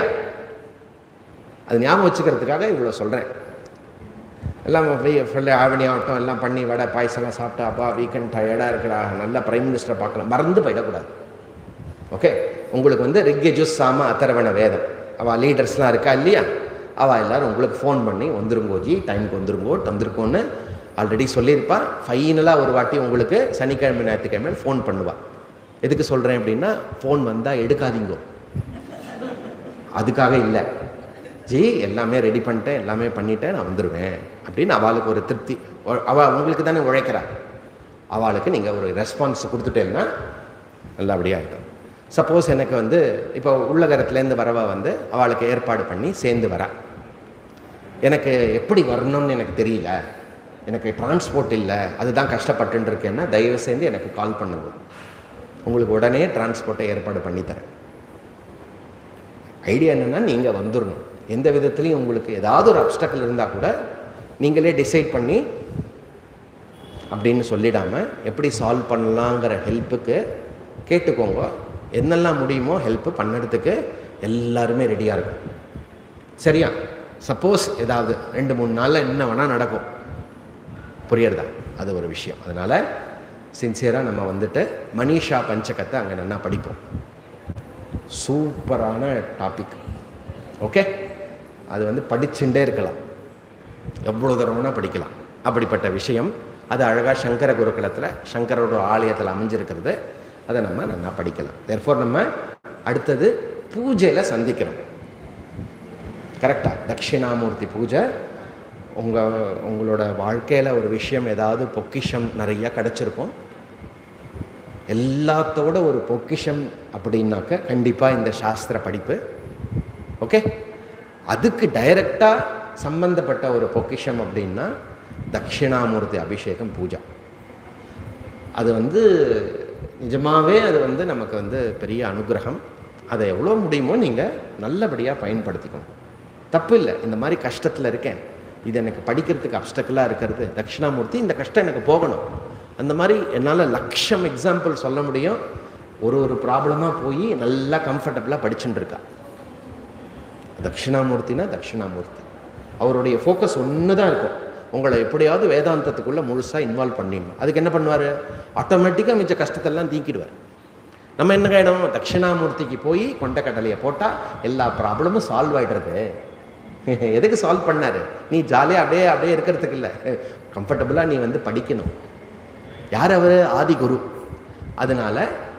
அது ஞாபகம் வச்சுக்கிறதுக்காக இவ்வளோ சொல்கிறேன். எல்லாம் ஃபுல்லு ஆவணி ஆகட்டும் எல்லாம் பண்ணி வடை பாயசம்லாம் சாப்பிட்டா அப்பா வீக்கெண்ட் டயர்டாக இருக்கிறா நல்லா பிரைம் மினிஸ்டரை பார்க்கலாம் மறந்து போயிடக்கூடாது. ஓகே? உங்களுக்கு வந்து ரிக்யஜுஸ் சாம அத்தரவண வேதம் அவள் லீடர்ஸ்லாம் இருக்கா இல்லையா? அவள் எல்லோரும் உங்களுக்கு ஃபோன் பண்ணி வந்துருங்கோஜி டைமுக்கு வந்துருங்கோ தந்திருக்கோன்னு ஆல்ரெடி சொல்லியிருப்பா. ஃபைனலாக ஒரு வாட்டி உங்களுக்கு சனிக்கிழமை ஞாயிற்றுக்கிழமை ஃபோன் பண்ணுவாள். எதுக்கு சொல்கிறேன் அப்படின்னா ஃபோன் வந்தால் எடுக்காதீங்கோ, அதுக்காக இல்லை. ஜி எல்லாமே ரெடி பண்ணிட்டேன் எல்லாமே பண்ணிட்டேன் நான் வந்துடுவேன் அப்படின்னு அவளுக்கு ஒரு திருப்தி. அவள் உங்களுக்கு தானே உழைக்கிறாள், அவளுக்கு நீங்கள் ஒரு ரெஸ்பான்ஸ் கொடுத்துட்டேன்னா நல்லபடியாக இருக்கும். சப்போஸ் எனக்கு வந்து இப்போ உள்ளகரத்துலேருந்து வரவா வந்து அவளுக்கு ஏற்பாடு பண்ணி சேர்ந்து வரா, எனக்கு எப்படி வரணும்னு எனக்கு தெரியல, எனக்கு டிரான்ஸ்போர்ட் இல்லை, அதுதான் கஷ்டப்பட்டு இருக்கேன்னா தயவு செய்து எனக்கு கால் பண்ணுங்க, உங்களுக்கு உடனே டிரான்ஸ்போர்ட்டை ஏற்பாடு பண்ணித்தரேன். ஐடியா என்னென்னா நீங்கள் வந்துடணும். எந்த விதத்துலையும் உங்களுக்கு ஏதாவது ஒரு அப்டக்கிள் இருந்தால் கூட நீங்களே டிசைட் பண்ணி அப்படின்னு சொல்லிடாமல் எப்படி சால்வ் பண்ணலாங்கிற ஹெல்ப்புக்கு கேட்டுக்கோங்க. என்னெல்லாம் முடியுமோ ஹெல்ப்பு பண்ணுறதுக்கு எல்லாருமே ரெடியாக இருக்கும். சரியா? சப்போஸ் ஏதாவது ரெண்டு மூணு நாளில் என்ன வேணால் நடக்கும், புரியறதா? அது ஒரு விஷயம். அதனால் சின்சியராக நம்ம வந்துட்டு மனிஷா பஞ்சகத்தை அங்கே நல்லா படிப்போம். சூப்பரான டாபிக். ஓகே? அது வந்து படிச்சுட்டே இருக்கலாம், எவ்வளோ தூரம்னா படிக்கலாம். அப்படிப்பட்ட விஷயம் அது அழகாக சங்கர குருகுலத்தில் சங்கரோட ஆலயத்தில் அமைஞ்சிருக்கிறது. அதை நம்ம நல்லா படிக்கலாம். தேர்ஃபோர் நம்ம அடுத்தது பூஜையில் சந்திக்கிறோம். கரெக்டாக? தட்சிணாமூர்த்தி பூஜை. உங்கள் உங்களோட வாழ்க்கையில் ஒரு விஷயம் ஏதாவது பொக்கிஷம் நிறையா கிடச்சிருக்கும். எல்லாத்தோட ஒரு பொக்கிஷம் அப்படின்னாக்க கண்டிப்பாக இந்த சாஸ்திர படிப்பு. ஓகே? அதுக்கு டைரக்டாக சம்பந்தப்பட்ட ஒரு பொக்கிஷம் அப்படின்னா தட்சிணாமூர்த்தி அபிஷேகம் பூஜா. அது வந்து நிஜமாகவே அது வந்து நமக்கு வந்து பெரிய அனுகிரகம். அதை எவ்வளோ முடியுமோ நீங்கள் நல்லபடியாக பயன்படுத்திக்கணும். தப்பு இல்லை. இந்த மாதிரி கஷ்டத்தில் இருக்கேன், இது எனக்கு படிக்கிறதுக்கு அப்டக்கிளாக இருக்கிறது, தட்சிணாமூர்த்தி இந்த கஷ்டம் எனக்கு போகணும். அந்த மாதிரி என்னால் லட்சம் எக்ஸாம்பிள் சொல்ல முடியும். ஒரு ஒரு ப்ராப்ளமாக போய் நல்லா கம்ஃபர்டபுளாக படிச்சுட்டு இருக்கா. தட்சிணாமூர்த்தினா தட்சிணாமூர்த்தி அவருடைய ஃபோக்கஸ் ஒன்று தான் இருக்கும், உங்களை எப்படியாவது வேதாந்தத்துக்குள்ளே முழுசாக இன்வால்வ் பண்ணிடணும். அதுக்கு என்ன பண்ணுவார்? ஆட்டோமேட்டிக்காக மிச்ச கஷ்டத்தெல்லாம் தீக்கிடுவார். நம்ம என்ன ஆகிடும்? தட்சிணாமூர்த்திக்கு போய் கொண்டக்கடலையை போட்டால் எல்லா ப்ராப்ளமும் சால்வ் ஆகிடுறது. எதுக்கு சால்வ் பண்ணார்? நீ ஜாலியாக அப்படியே அப்படியே இருக்கிறதுக்கு இல்லை, கம்ஃபர்டபுளாக நீ வந்து படிக்கணும். யார் அவர்? ஆதி குரு. அதனால்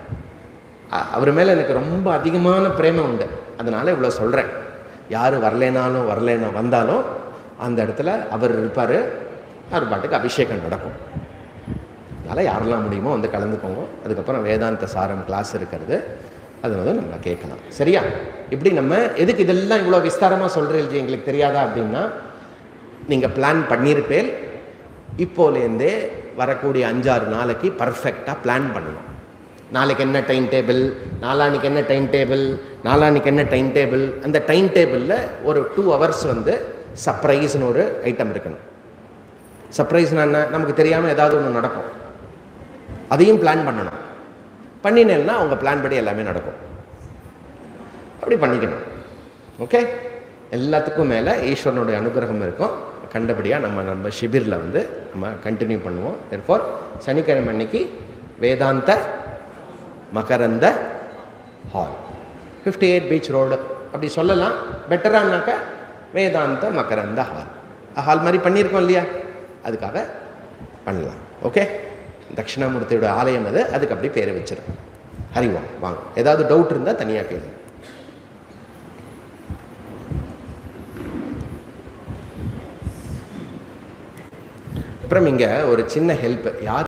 அவர் மேலே எனக்கு ரொம்ப அதிகமான பிரேமம் உண்டு. அதனால் இவ்வளோ சொல்கிறேன். யார் வரலேனாலும் வரலேனா வந்தாலும் அந்த இடத்துல அவர் இருப்பார், அவர் பாட்டுக்கு அபிஷேகம் நடக்கும். அதனால் யாரெல்லாம் முடியுமோ வந்து கலந்துக்கோங்க. அதுக்கப்புறம் வேதாந்த சாரம் கிளாஸ் இருக்கிறது, அது வந்து நம்ம கேட்கலாம். சரியா? இப்படி நம்ம எதுக்கு இதெல்லாம் இவ்வளோ விஸ்தாரமாக சொல்கிறீங்க எங்களுக்கு தெரியாதா அப்படின்னா, நீங்கள் பிளான் பண்ணியிருப்பேன். இப்போலேருந்தே வரக்கூடிய அஞ்சாறு நாளைக்கு பர்ஃபெக்டாக பிளான் பண்ணணும். நாளைக்கு என்ன டைம் டேபிள், நாளான்னைக்கு என்ன டைம் டேபிள், நாளான்னைக்கு என்ன டைம் டேபிள். அந்த டைம் டேபிளில் ஒரு டூ ஹவர்ஸ் வந்து சர்ப்ரைஸ்னு ஒரு ஐட்டம் இருக்கணும். சர்ப்ரைஸ்னா என்ன? நமக்கு தெரியாமல் ஏதாவது ஒன்று நடக்கும், அதையும் பிளான் பண்ணணும். பண்ணினேன்னா உங்கள் பிளான் படி எல்லாமே நடக்கும். அப்படி பண்ணிக்கணும். ஓகே? எல்லாத்துக்கும் மேலே ஈஸ்வரனுடைய அனுகிரகம் இருக்கும். கண்டபடியாக நம்ம நம்ம ஷிபிரில் வந்து நம்ம கண்டினியூ பண்ணுவோம். தேர்ஃபோர் சனிக்கிழமை அன்னைக்கு Vedanta Makaranda hall, fifty eight beach road அப்படி சொல்லலாம். பெட்டரானாக்கா வேதாந்த மகரந்த ஹால். ஹால் மாதிரி பண்ணியிருக்கோம் இல்லையா, அதுக்காக பண்ணலாம். ஓகே, தட்சிணாமூர்த்தியோட ஆலயம் அது, அதுக்கு அப்படி பேரை வச்சிருக்கோம். ஹரி ஓம். வாங்க, ஏதாவது டவுட் இருந்தால் தனியாக கேளுங்க. அப்புறம் இங்கே ஒரு சின்ன ஹெல்ப், யார்